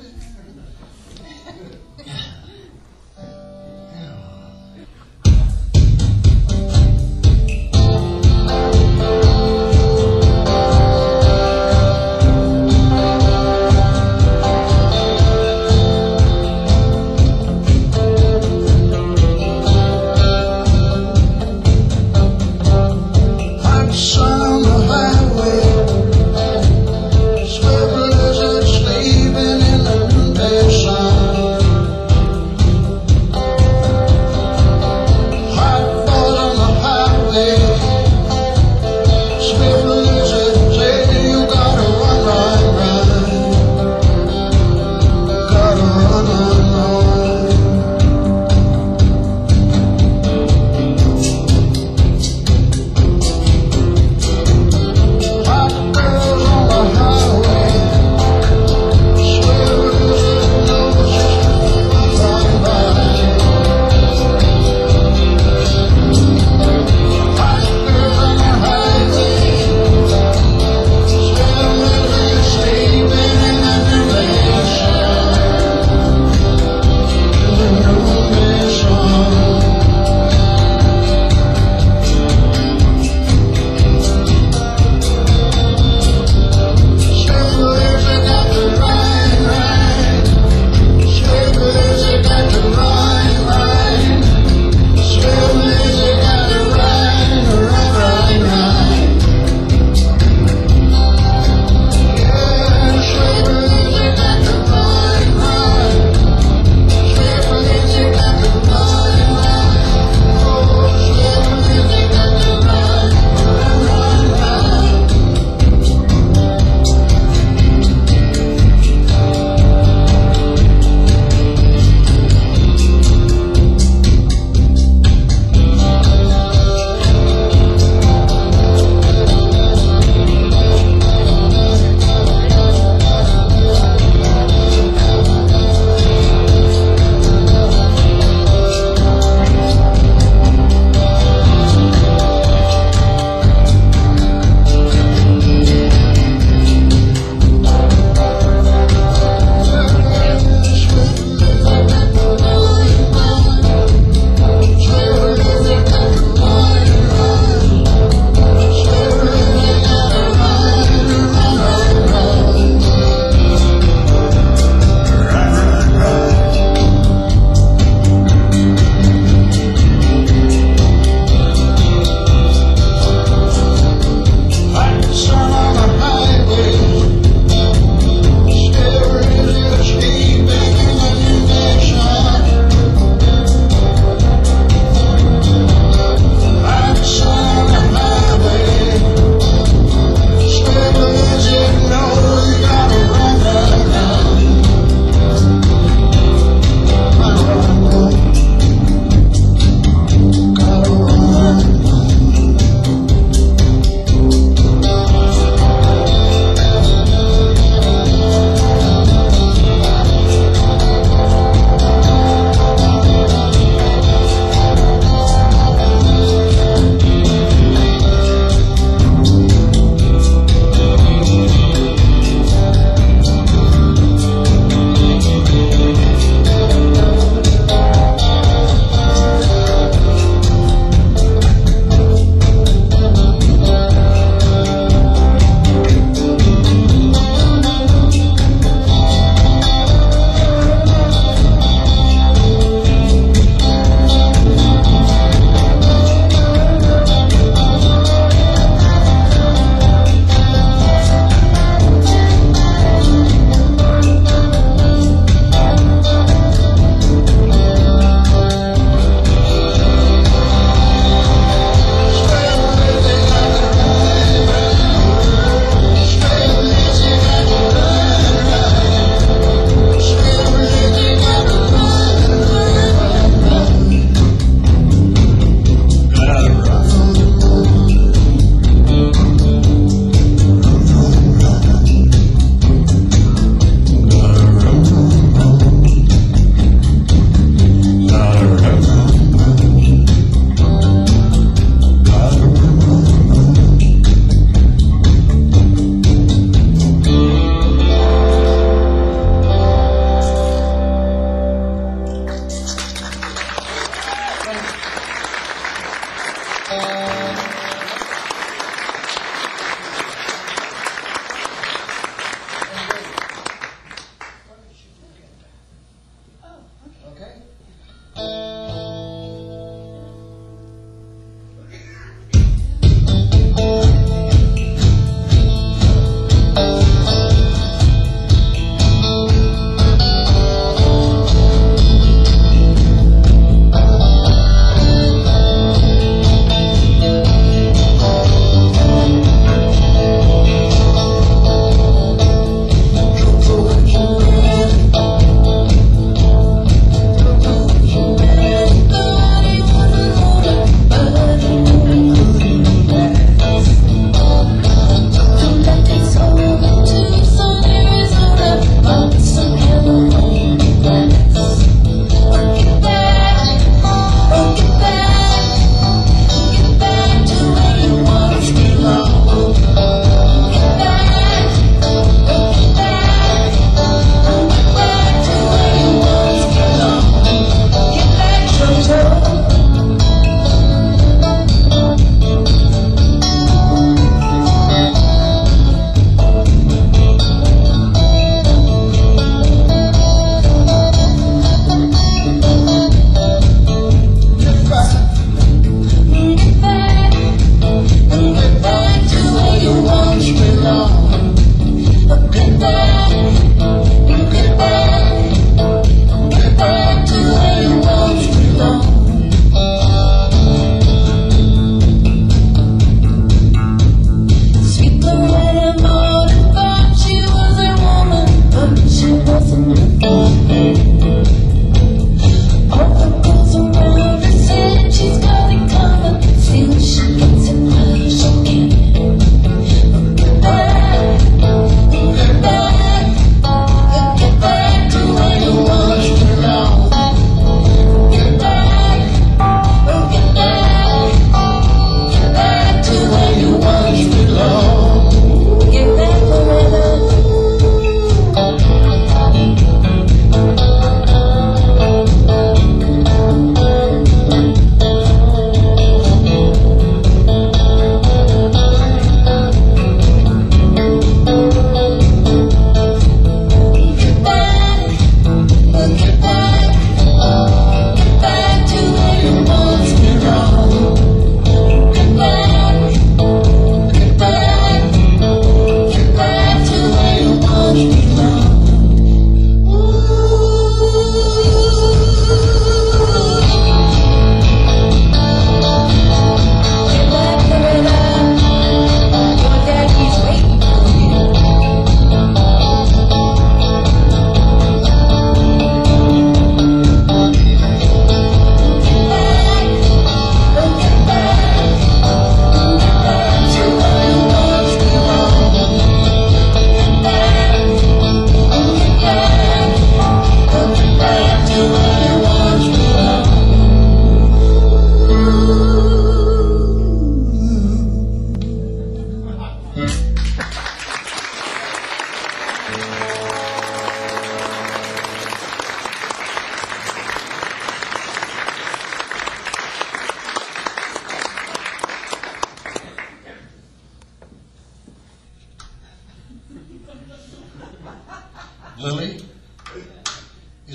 On the highway, swivel as it's leaving in the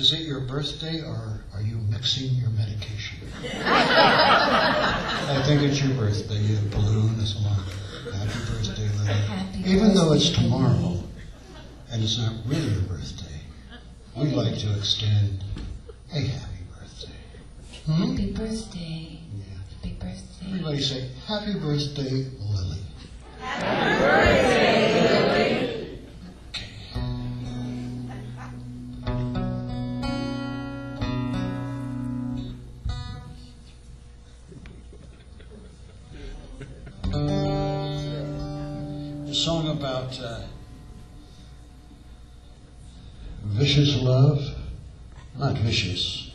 Is it your birthday, or are you mixing your medication? I think it's your birthday. You have a balloon as well. Happy birthday, Lily. Happy Even though it's birthday. tomorrow, and it's not really your birthday, we'd like to extend a happy birthday. Happy birthday. Yeah. Happy birthday. Everybody say, happy birthday, Lily. A song about vicious love, not vicious.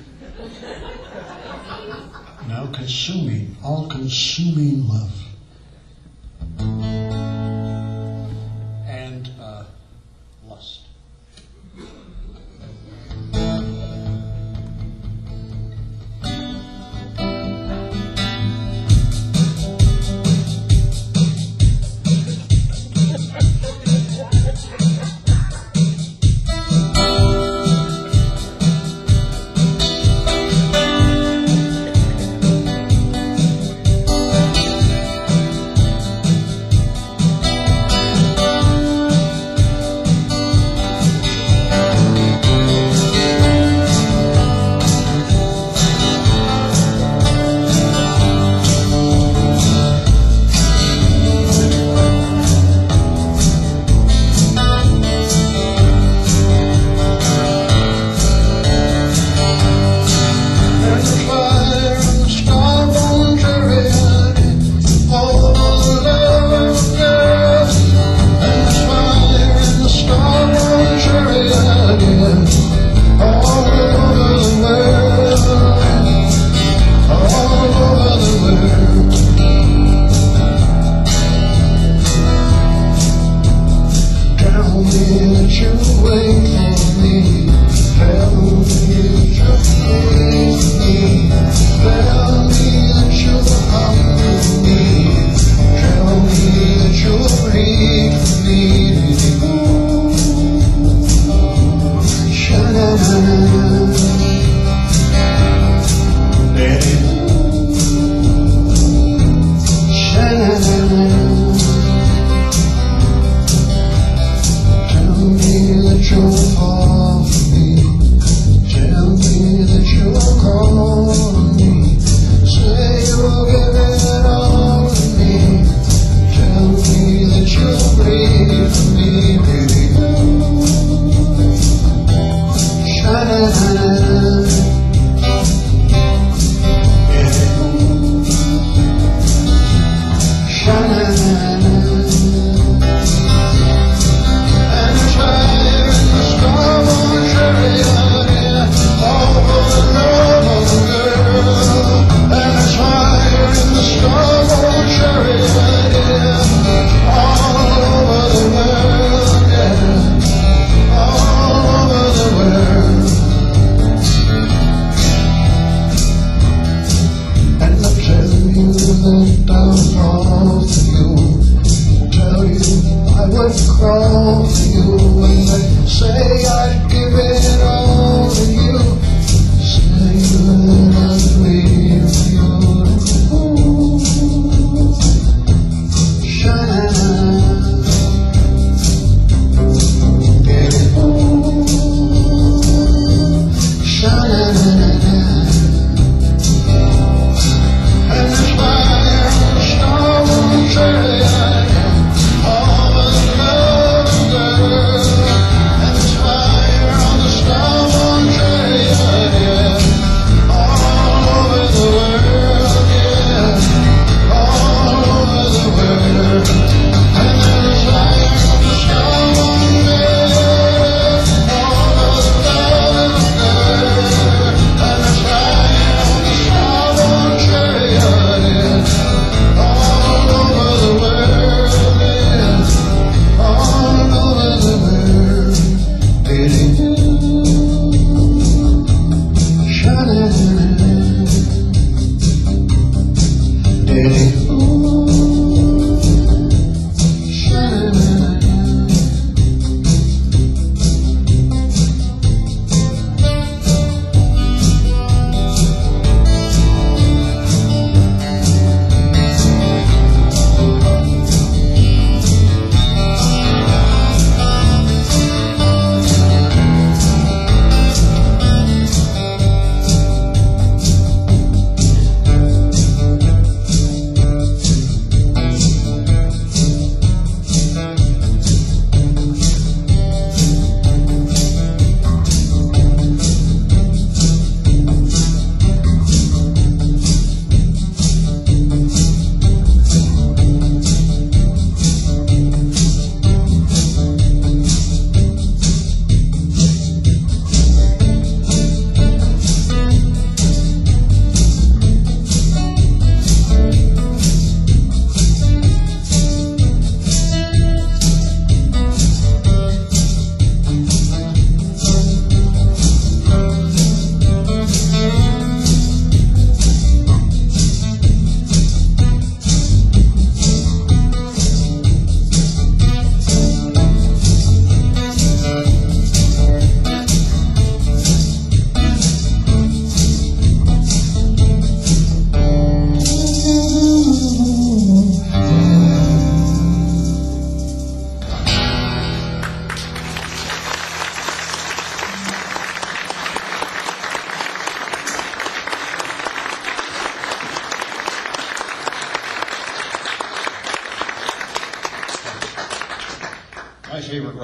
Now consuming, all-consuming love. And lust.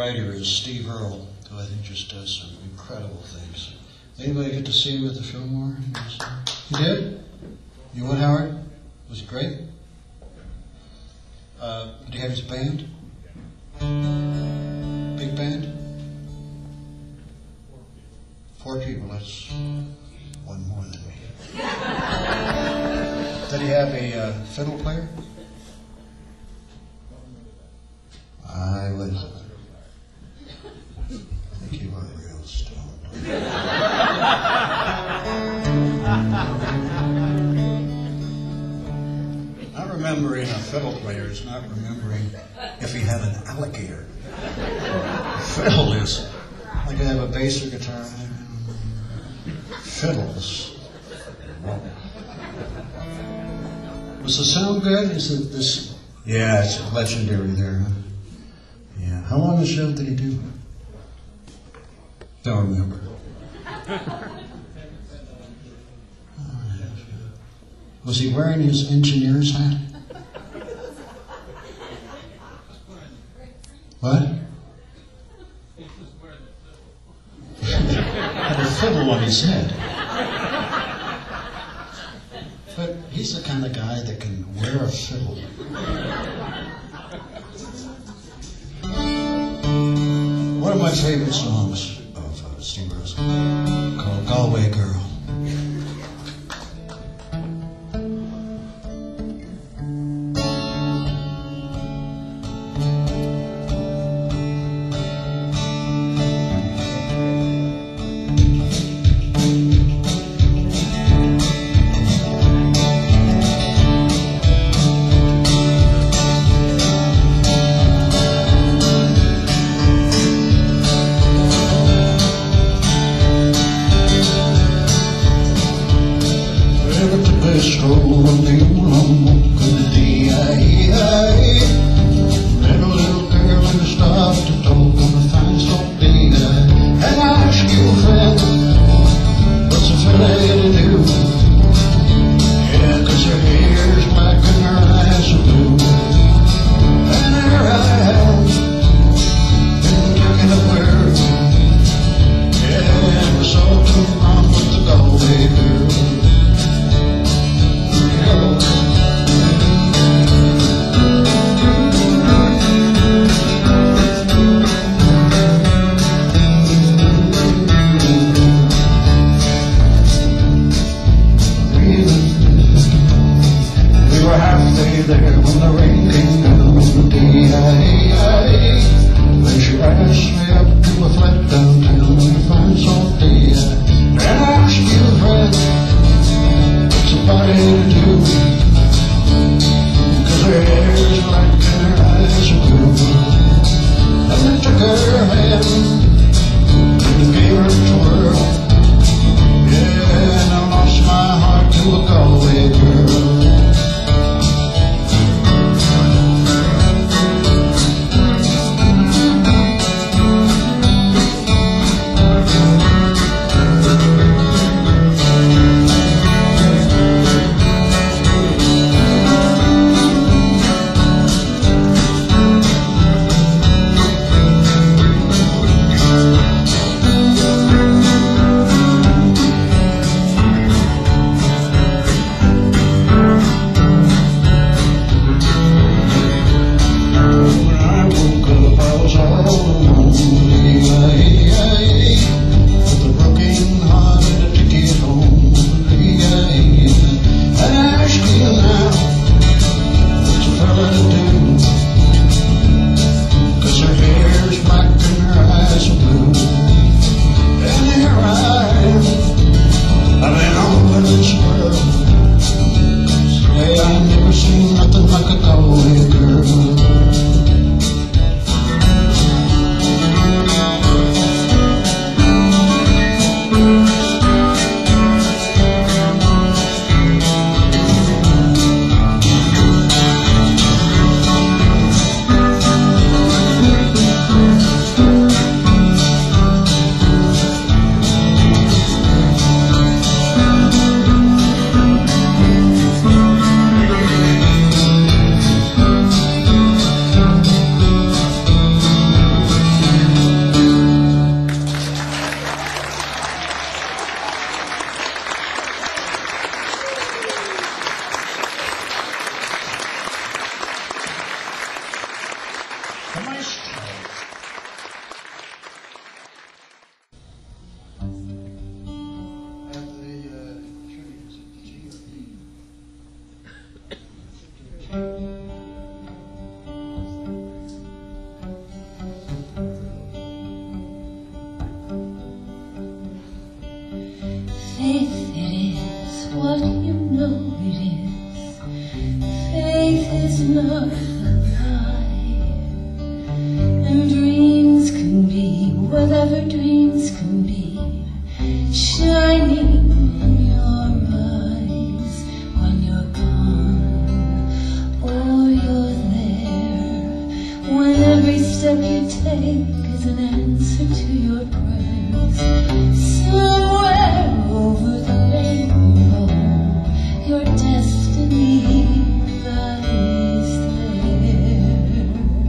writer is Steve Earle, who I think just does some incredible things. Anybody get to see him at the Fillmore? You did? You went, Howard? Was it great? Did he have his band? Big band? 4 people, that's one more than me. Did he have a fiddle player? I would. I think he was real stoned. Not remembering a fiddle player is not remembering if he had an alligator. Fiddle is like I have a bass or guitar. Fiddles. Was the sound good? Is it this? Yeah, it's legendary there. Huh? Yeah. How long a show did he do? Don't remember. Was he wearing his engineer's hat? What? Had a fiddle on his head. But he's the kind of guy that can wear a fiddle. One of my favorite songs of Steve Earle called Galway Girl. Faith it is what you know it is. Faith is not a lie. And dreams can be whatever dreams can be, shining in your eyes when you're gone or you're there. When every step you take is an answer to your prayers. Somewhere over the rainbow, your destiny lies there.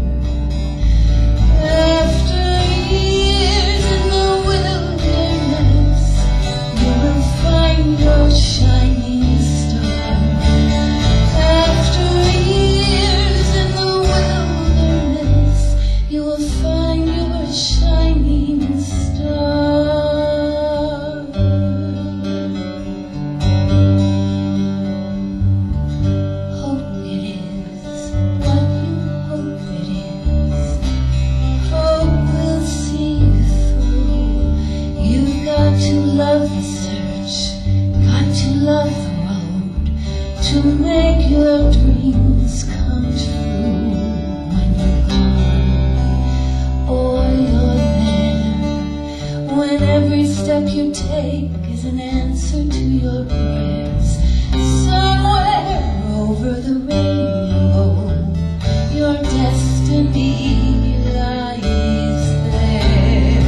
After years in the wilderness, you will find your shining star. After years in the wilderness, you will find your shining star. Love the search, got to love the road to make your dreams come true. When you're gone or you're there, when every step you take is an answer to your prayers. Somewhere over the rainbow, your destiny lies there.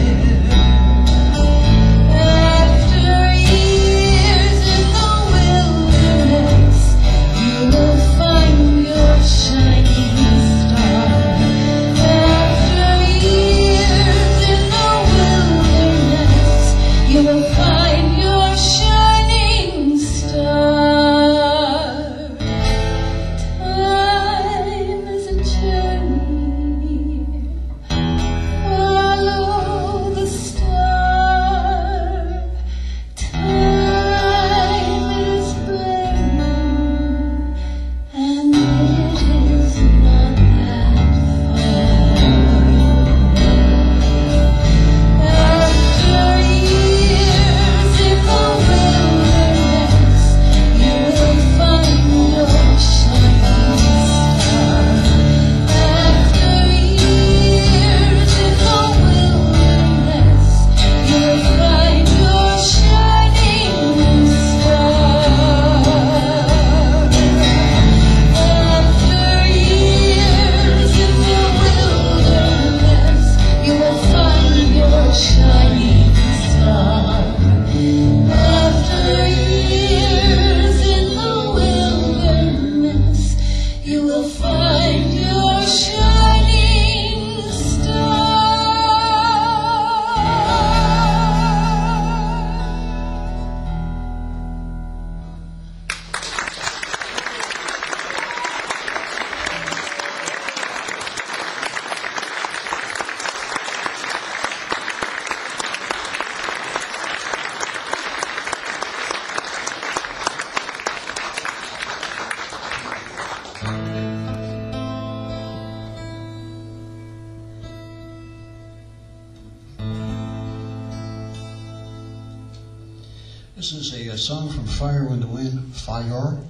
This is a song from Fire in the Wind, Fire.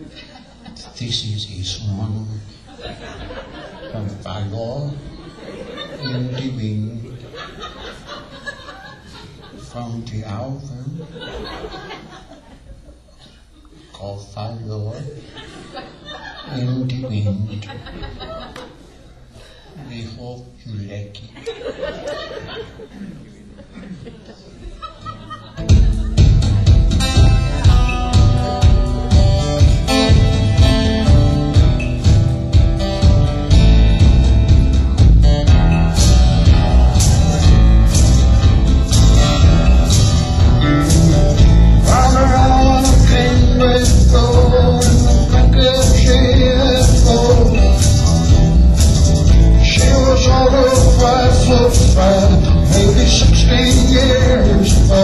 This is a song from Fire in the Wind, from the album called Fire in the Wind. We hope you like it. Maybe 16 years.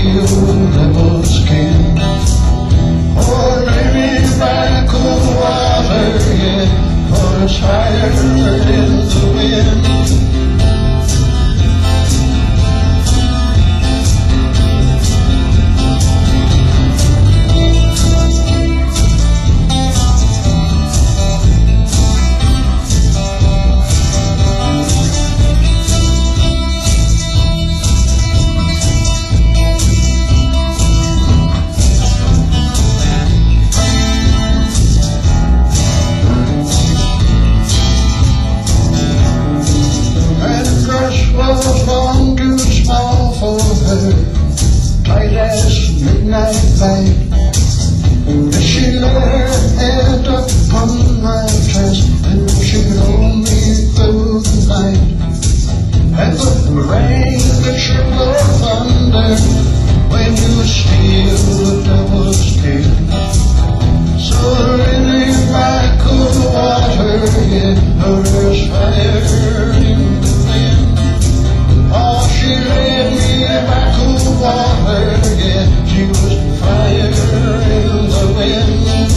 steal the devil's skin. Oh, lay me by cool water, yeah, for it's higher in the wind. Long too small for her, tight as midnight light. As she lay her head upon my chest, and she rolled me through the night. And the rain could trickle thunder when you steal the devil's skin. So lay by cool water, yeah, there's fire in the wind. Oh, she laid me by cool water, yeah, she was fire in the wind.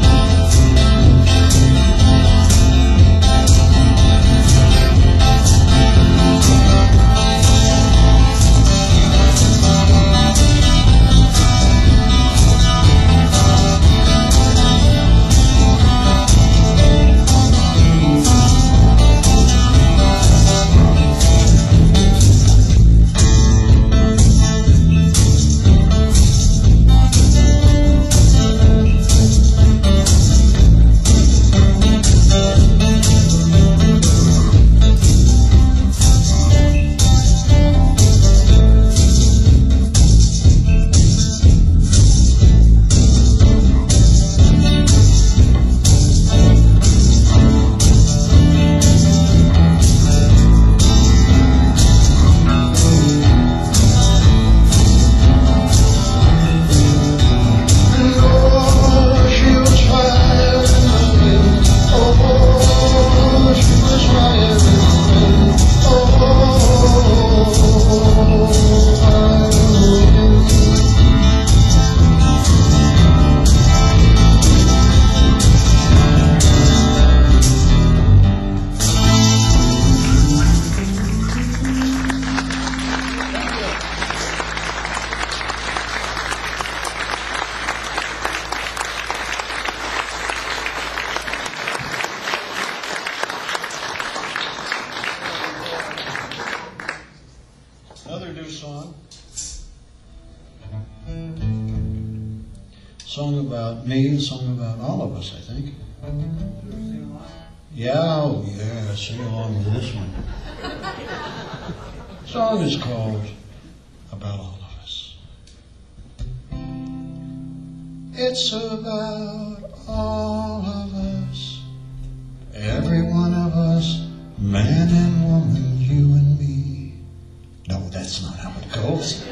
Another new song. Song about me, a song about all of us, I think. Yeah, oh yeah, sing along with this one. The song is called About All of Us. It's about all of us, every one of us, man and woman, you and me. No, that's not how it goes.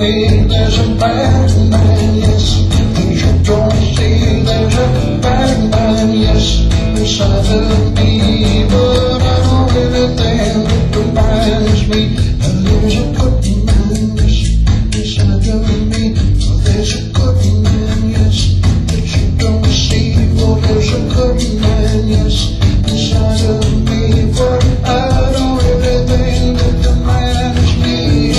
me there's a bad man, yes. And you don't see there's a bad man, yes, inside of me. But I know everything that reminds me that there's a good man, yes, inside of me. There's a good man, yes, that you don't see. Oh, there's a good man, yes, inside of me. But I know everything that reminds me.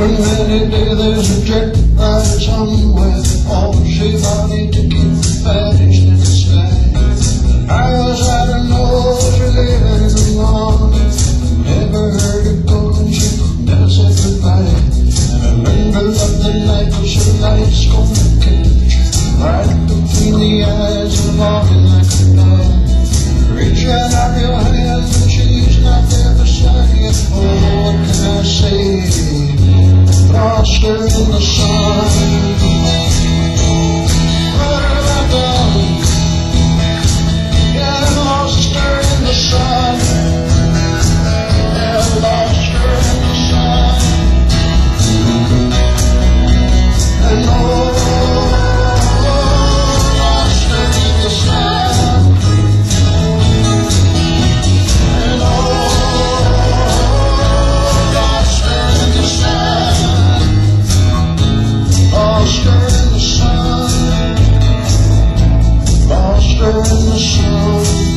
And any day there's a jet ride somewhere, all she wanted to keep vanished in the sky. I don't know if you're living long, never heard it go and she never said goodbye. And I learned to love the night when she light's gonna catch right between the eyes and longing like a dog. Reach out your hand when she's not there beside you. Oh, what can I say? Lost her in the sun. What have I done? Yeah, I lost her in the sun. Yeah, I lost her in the sun. And lost her in the sun. And lost her in the sun. Lost her in the sun. Lost her in the sun.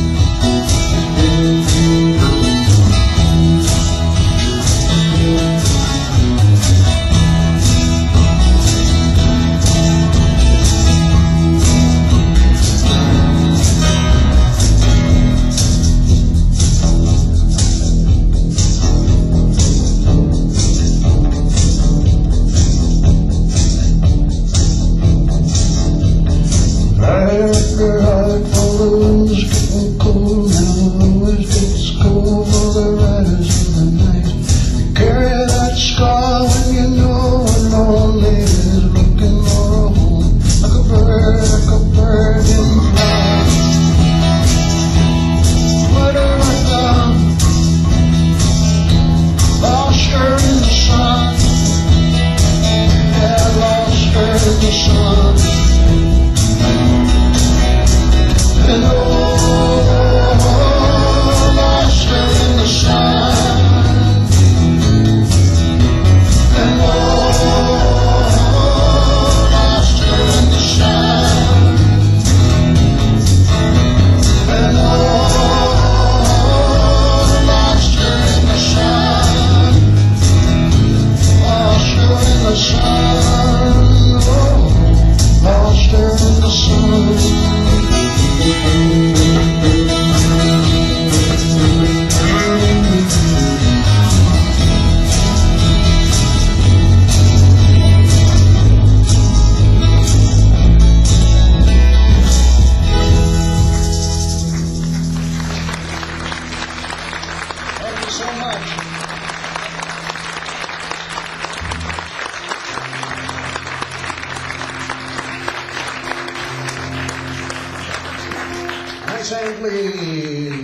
Please,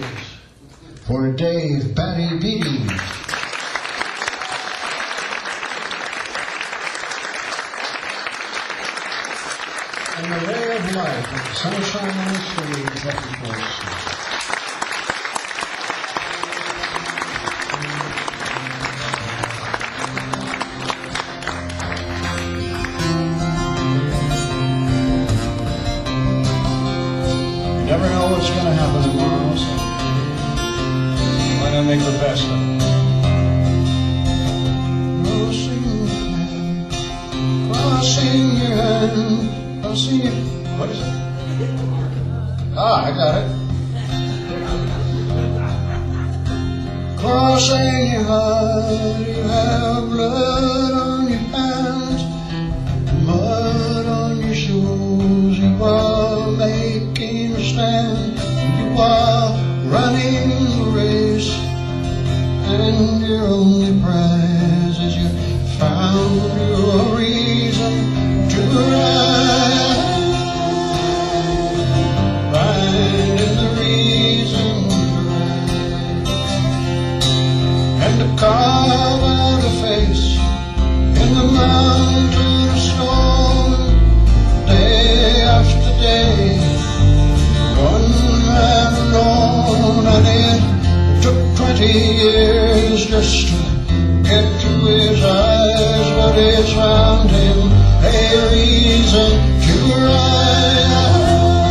for Dave Batty Beatty. And the ray of light, the sunshine on the street, that was never know what's going to happen tomorrow, so why not make the best of it? Crossing your hand, crossing your... What is it? Ah, I got it. Crossing your heart, you have blood on your hands, mud on your shoes, you are making a stand, you are running the race, and your only prize is you found your reason to rise, finding the reason to rise, and to carve out a face in the mountain of stone, day after day, one man alone, and it took 20 years just to get to his eyes, but it's found him a reason to rise,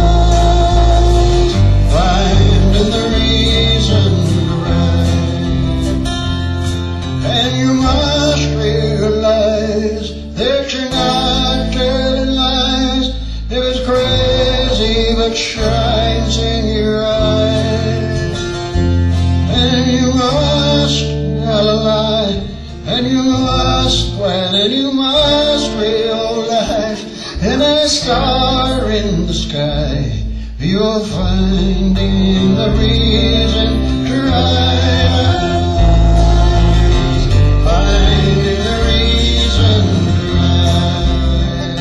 finding the reason to rise, and you must realize sky, you're finding the reason to rise. Finding the reason to rise.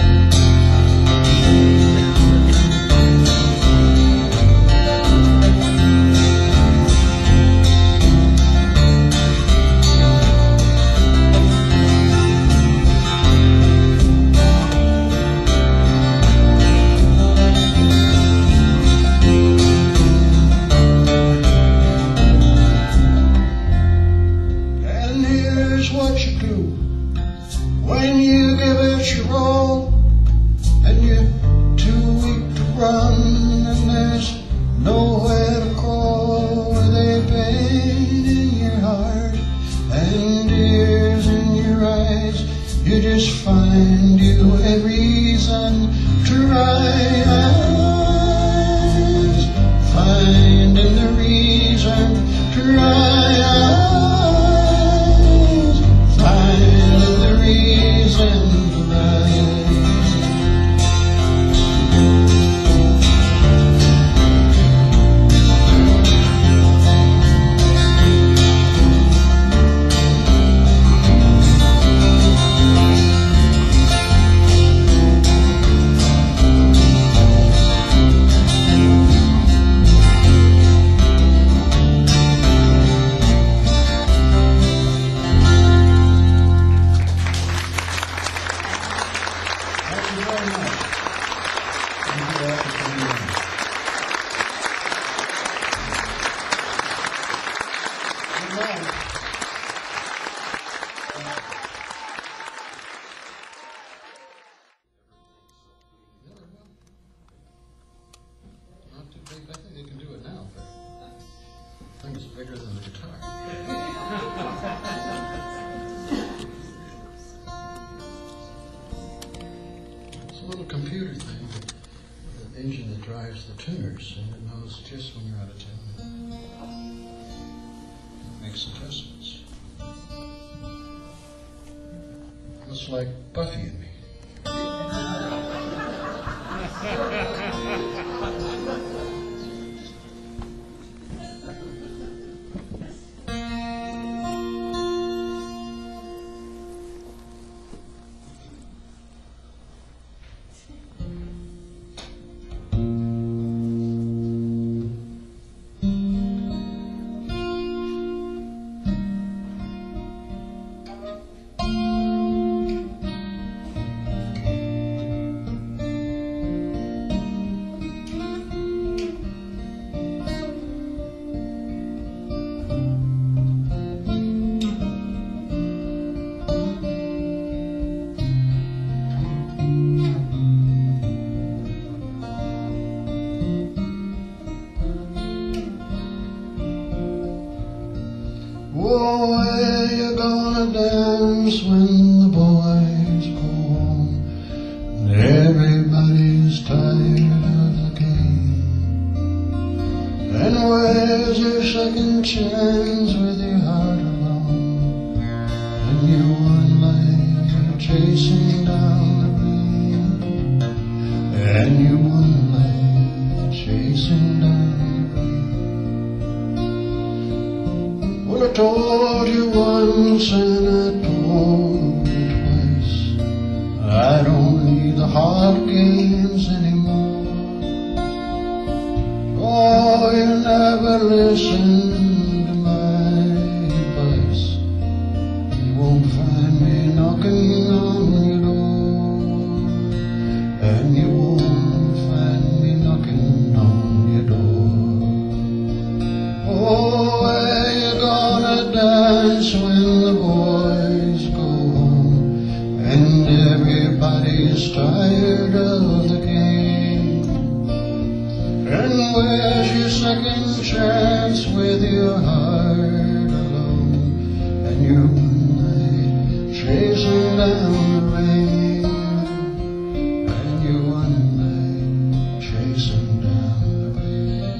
And here's what you do when you give it your all, and you're too weak to run, and there's nowhere to crawl. With a pain in your heart and tears in your eyes, you just find you a reason to rise. Finding the reason to rise. Finding the reason to rise. Thank you very much. Thank you all for coming in. Good night. Not too big. I think they can do it now, but I think it's bigger than the guitar. It's a little computer thing, the engine that drives the tuners, and it knows just when you're out of tune. It makes adjustments. Looks like Buffy and me. Whoa, where you gonna dance when the boys go home and everybody's tired of the game? And where's your second chance with your heart alone and your one light chasing down the rain? And your one light chasing down the rain. Well, I told you once and I told you twice, I don't need the hard games anymore. Oh, you never listen to my advice. You won't find me knocking on your door, and you won't find me knocking on your door. Oh, where you gonna dance when the boys go home and everybody's tired of the game? And where's your second chance with your heart alone and your moonlight chasing down the rain? And your one night chasing down the rain.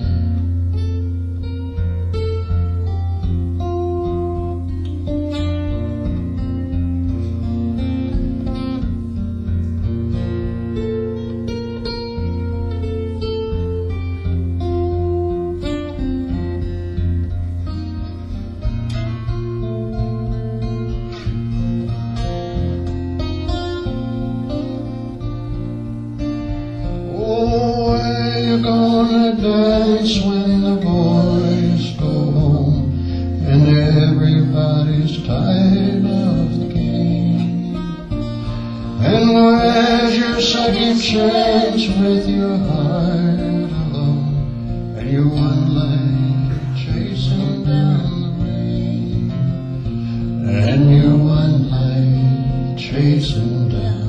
everybody's tired of the game. And where's your second chance with your heart alone and your one light chasing down the rain? And your one light chasing down the rain.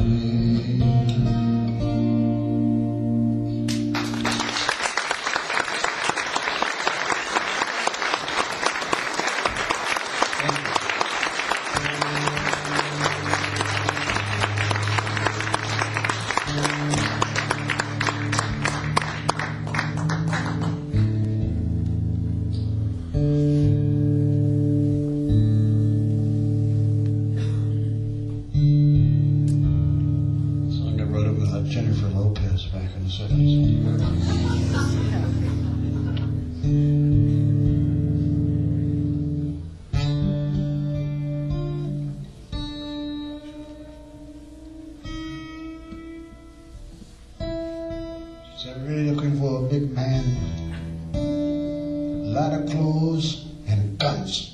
Song I wrote about Jennifer Lopez back in the 70s. She said, really looking for a big man, a lot of clothes and guns.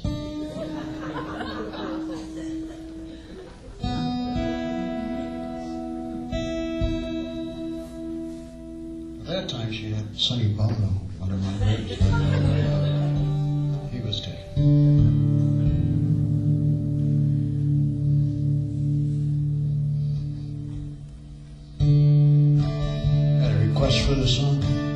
At that time she had Sonny Bono under my wing. He was taken. Got a request for the song?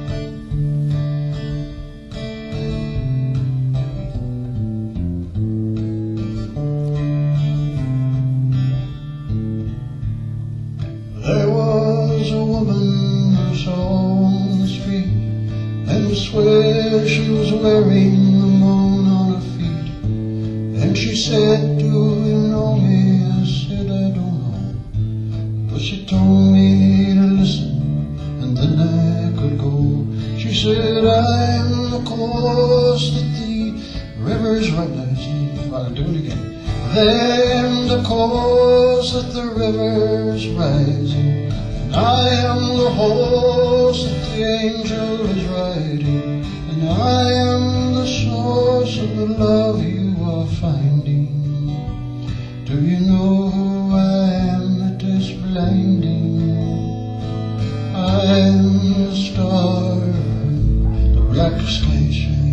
There was a woman who saw on the street and swear she was wearing the moon on her feet. And she said, do you know me? I said, I don't know. But she told me to listen and then I could go. She said, I'm the course that the rivers run. I'll do it again. Then the course that the rivers rising, and I am the horse that the angel is riding, and I am the source of the love you are finding. Do you know who I am that is blinding? I am the star, the black sky shining.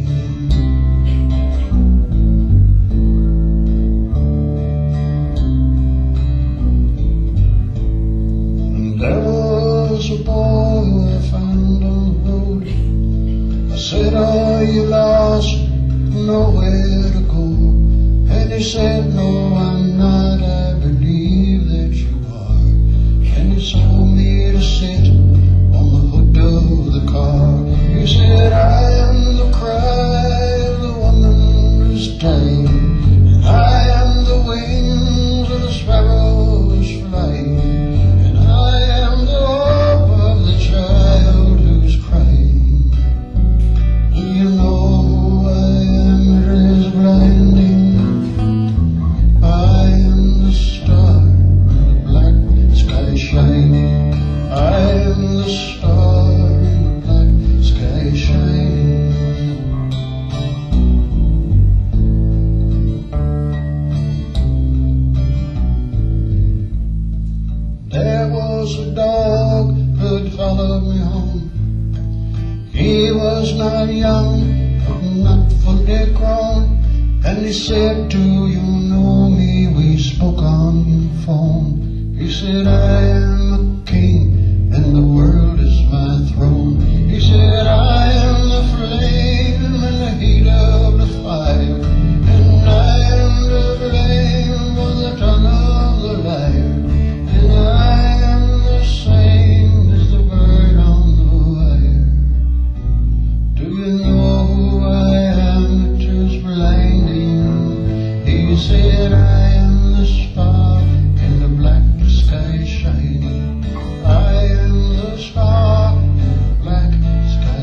There was a boy I found on the road. I said, are you lost? Nowhere to go. And he said, no, I'm not. I believe that you are. And he told me to sit on the hood of the car. He said, I am the cry of the woman who's dying, and I am the wings of the sparrows flying. There was a dog who'd followed me home. He was not young, but not fully grown. And he said, do you know me? We spoke on the phone. He said, I am a king, and the world is my throne. He said, I am the flame and the heat of the fire, and I am the flame on the tongue of the lyre. And I am the same as the bird on the wire. Do you know who I am that is blinding? He said, I am the spark in the black sky shining. I am the spark in the black sky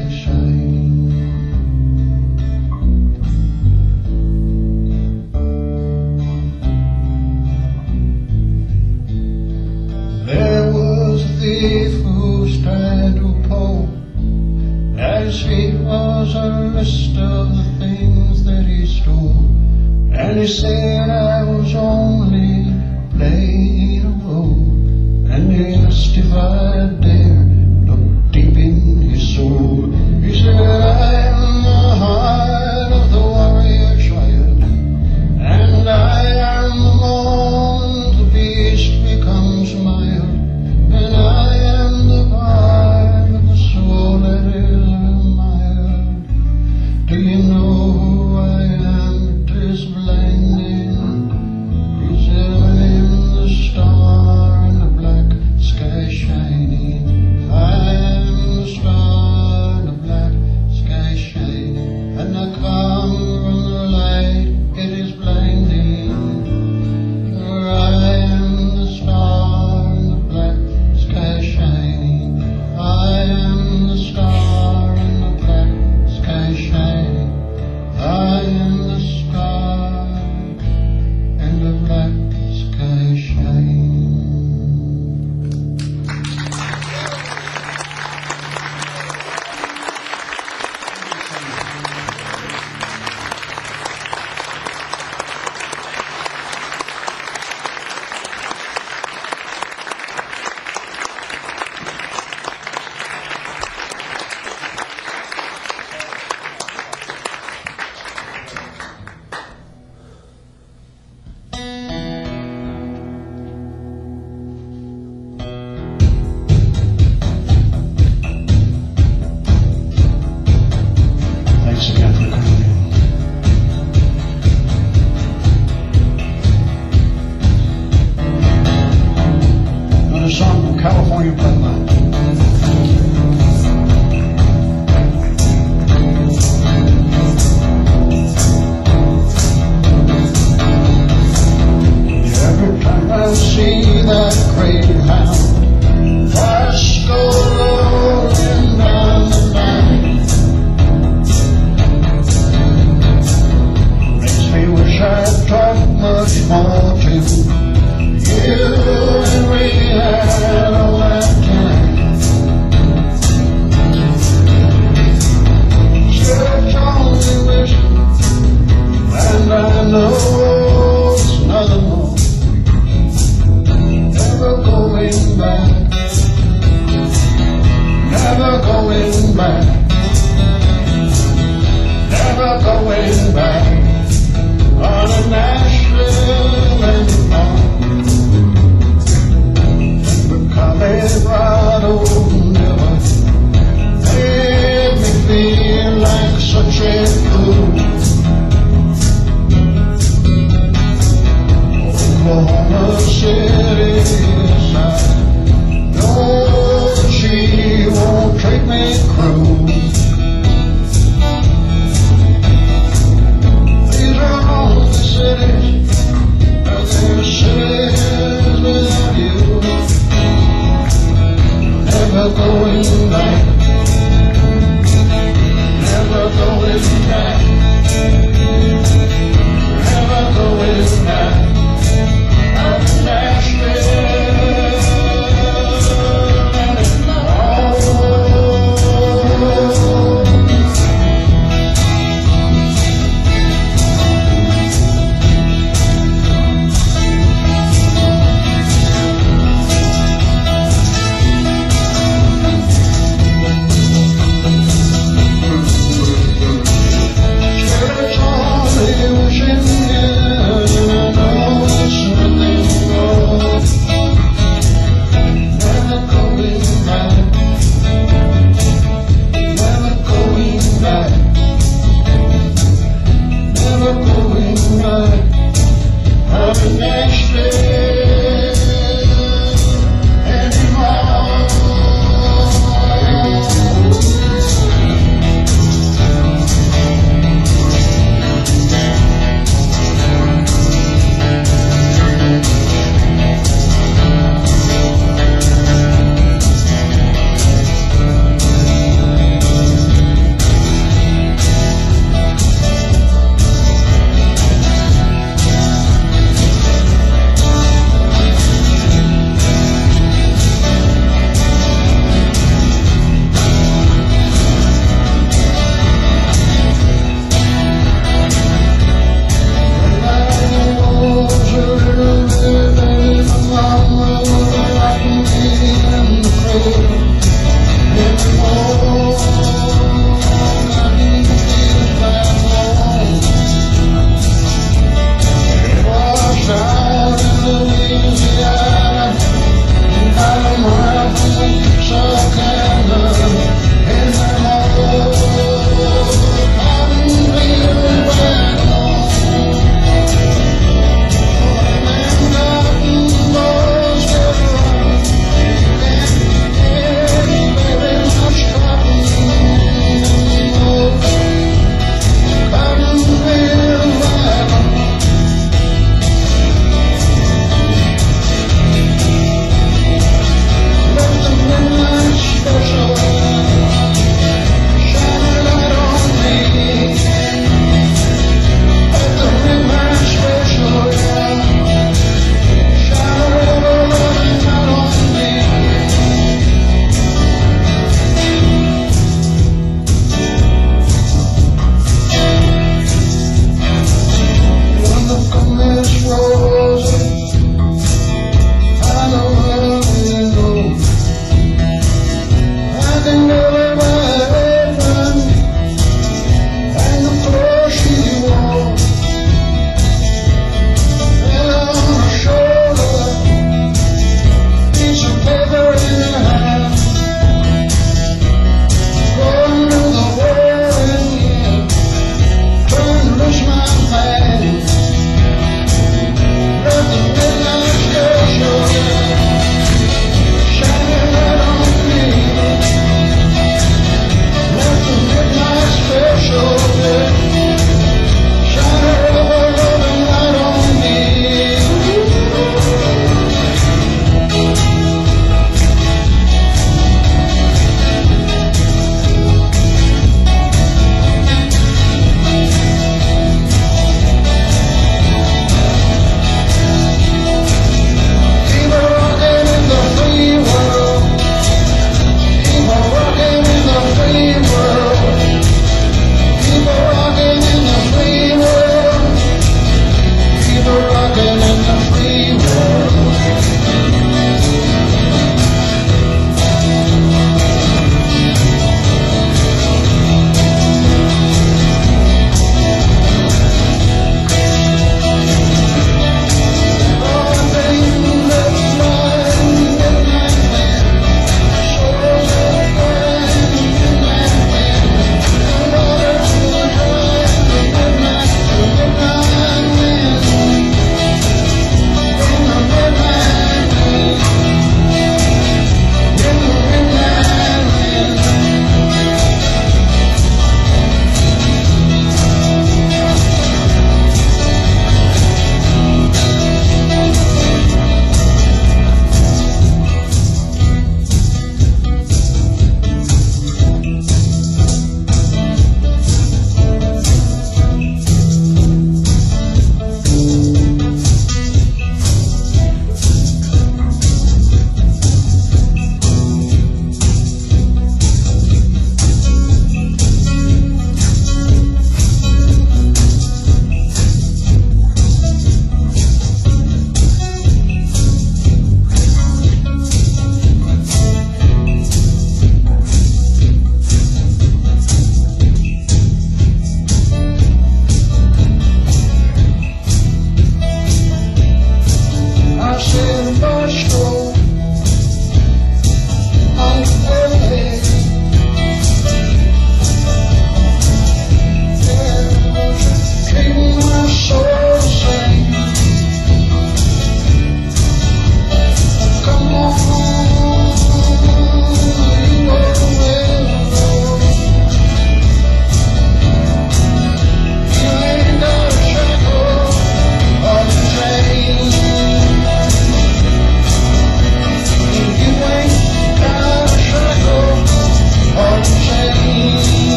he said I was only playing a role, and he asked if I'd dare look deep in his soul. He said, I am the heart of the warrior child, and I am the moment the beast becomes mild, and I am the part of the soul that is mild. Do you know who I am? It is blinding. He said, I am the star in the black sky shining. I am the star in the black sky shining, and I come from the light, it is blinding. For I am the star in the black sky shining. I am the star in the black sky shining. I am the star in the black sky shining. Thanks again for coming in. Another song from California Bloodline. Every time I see that greyhound, I go rolling down the line. Makes me wish I'd talk much more to you, and we had all that time. Still only wishing, and I know it's nothing more. Never going back, never going back, never going back. On a Nashville and on the Colorado never made me feel like such a fool. Oklahoma City, I know she won't treat me cruel.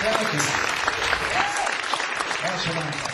Thank you. That's what I'm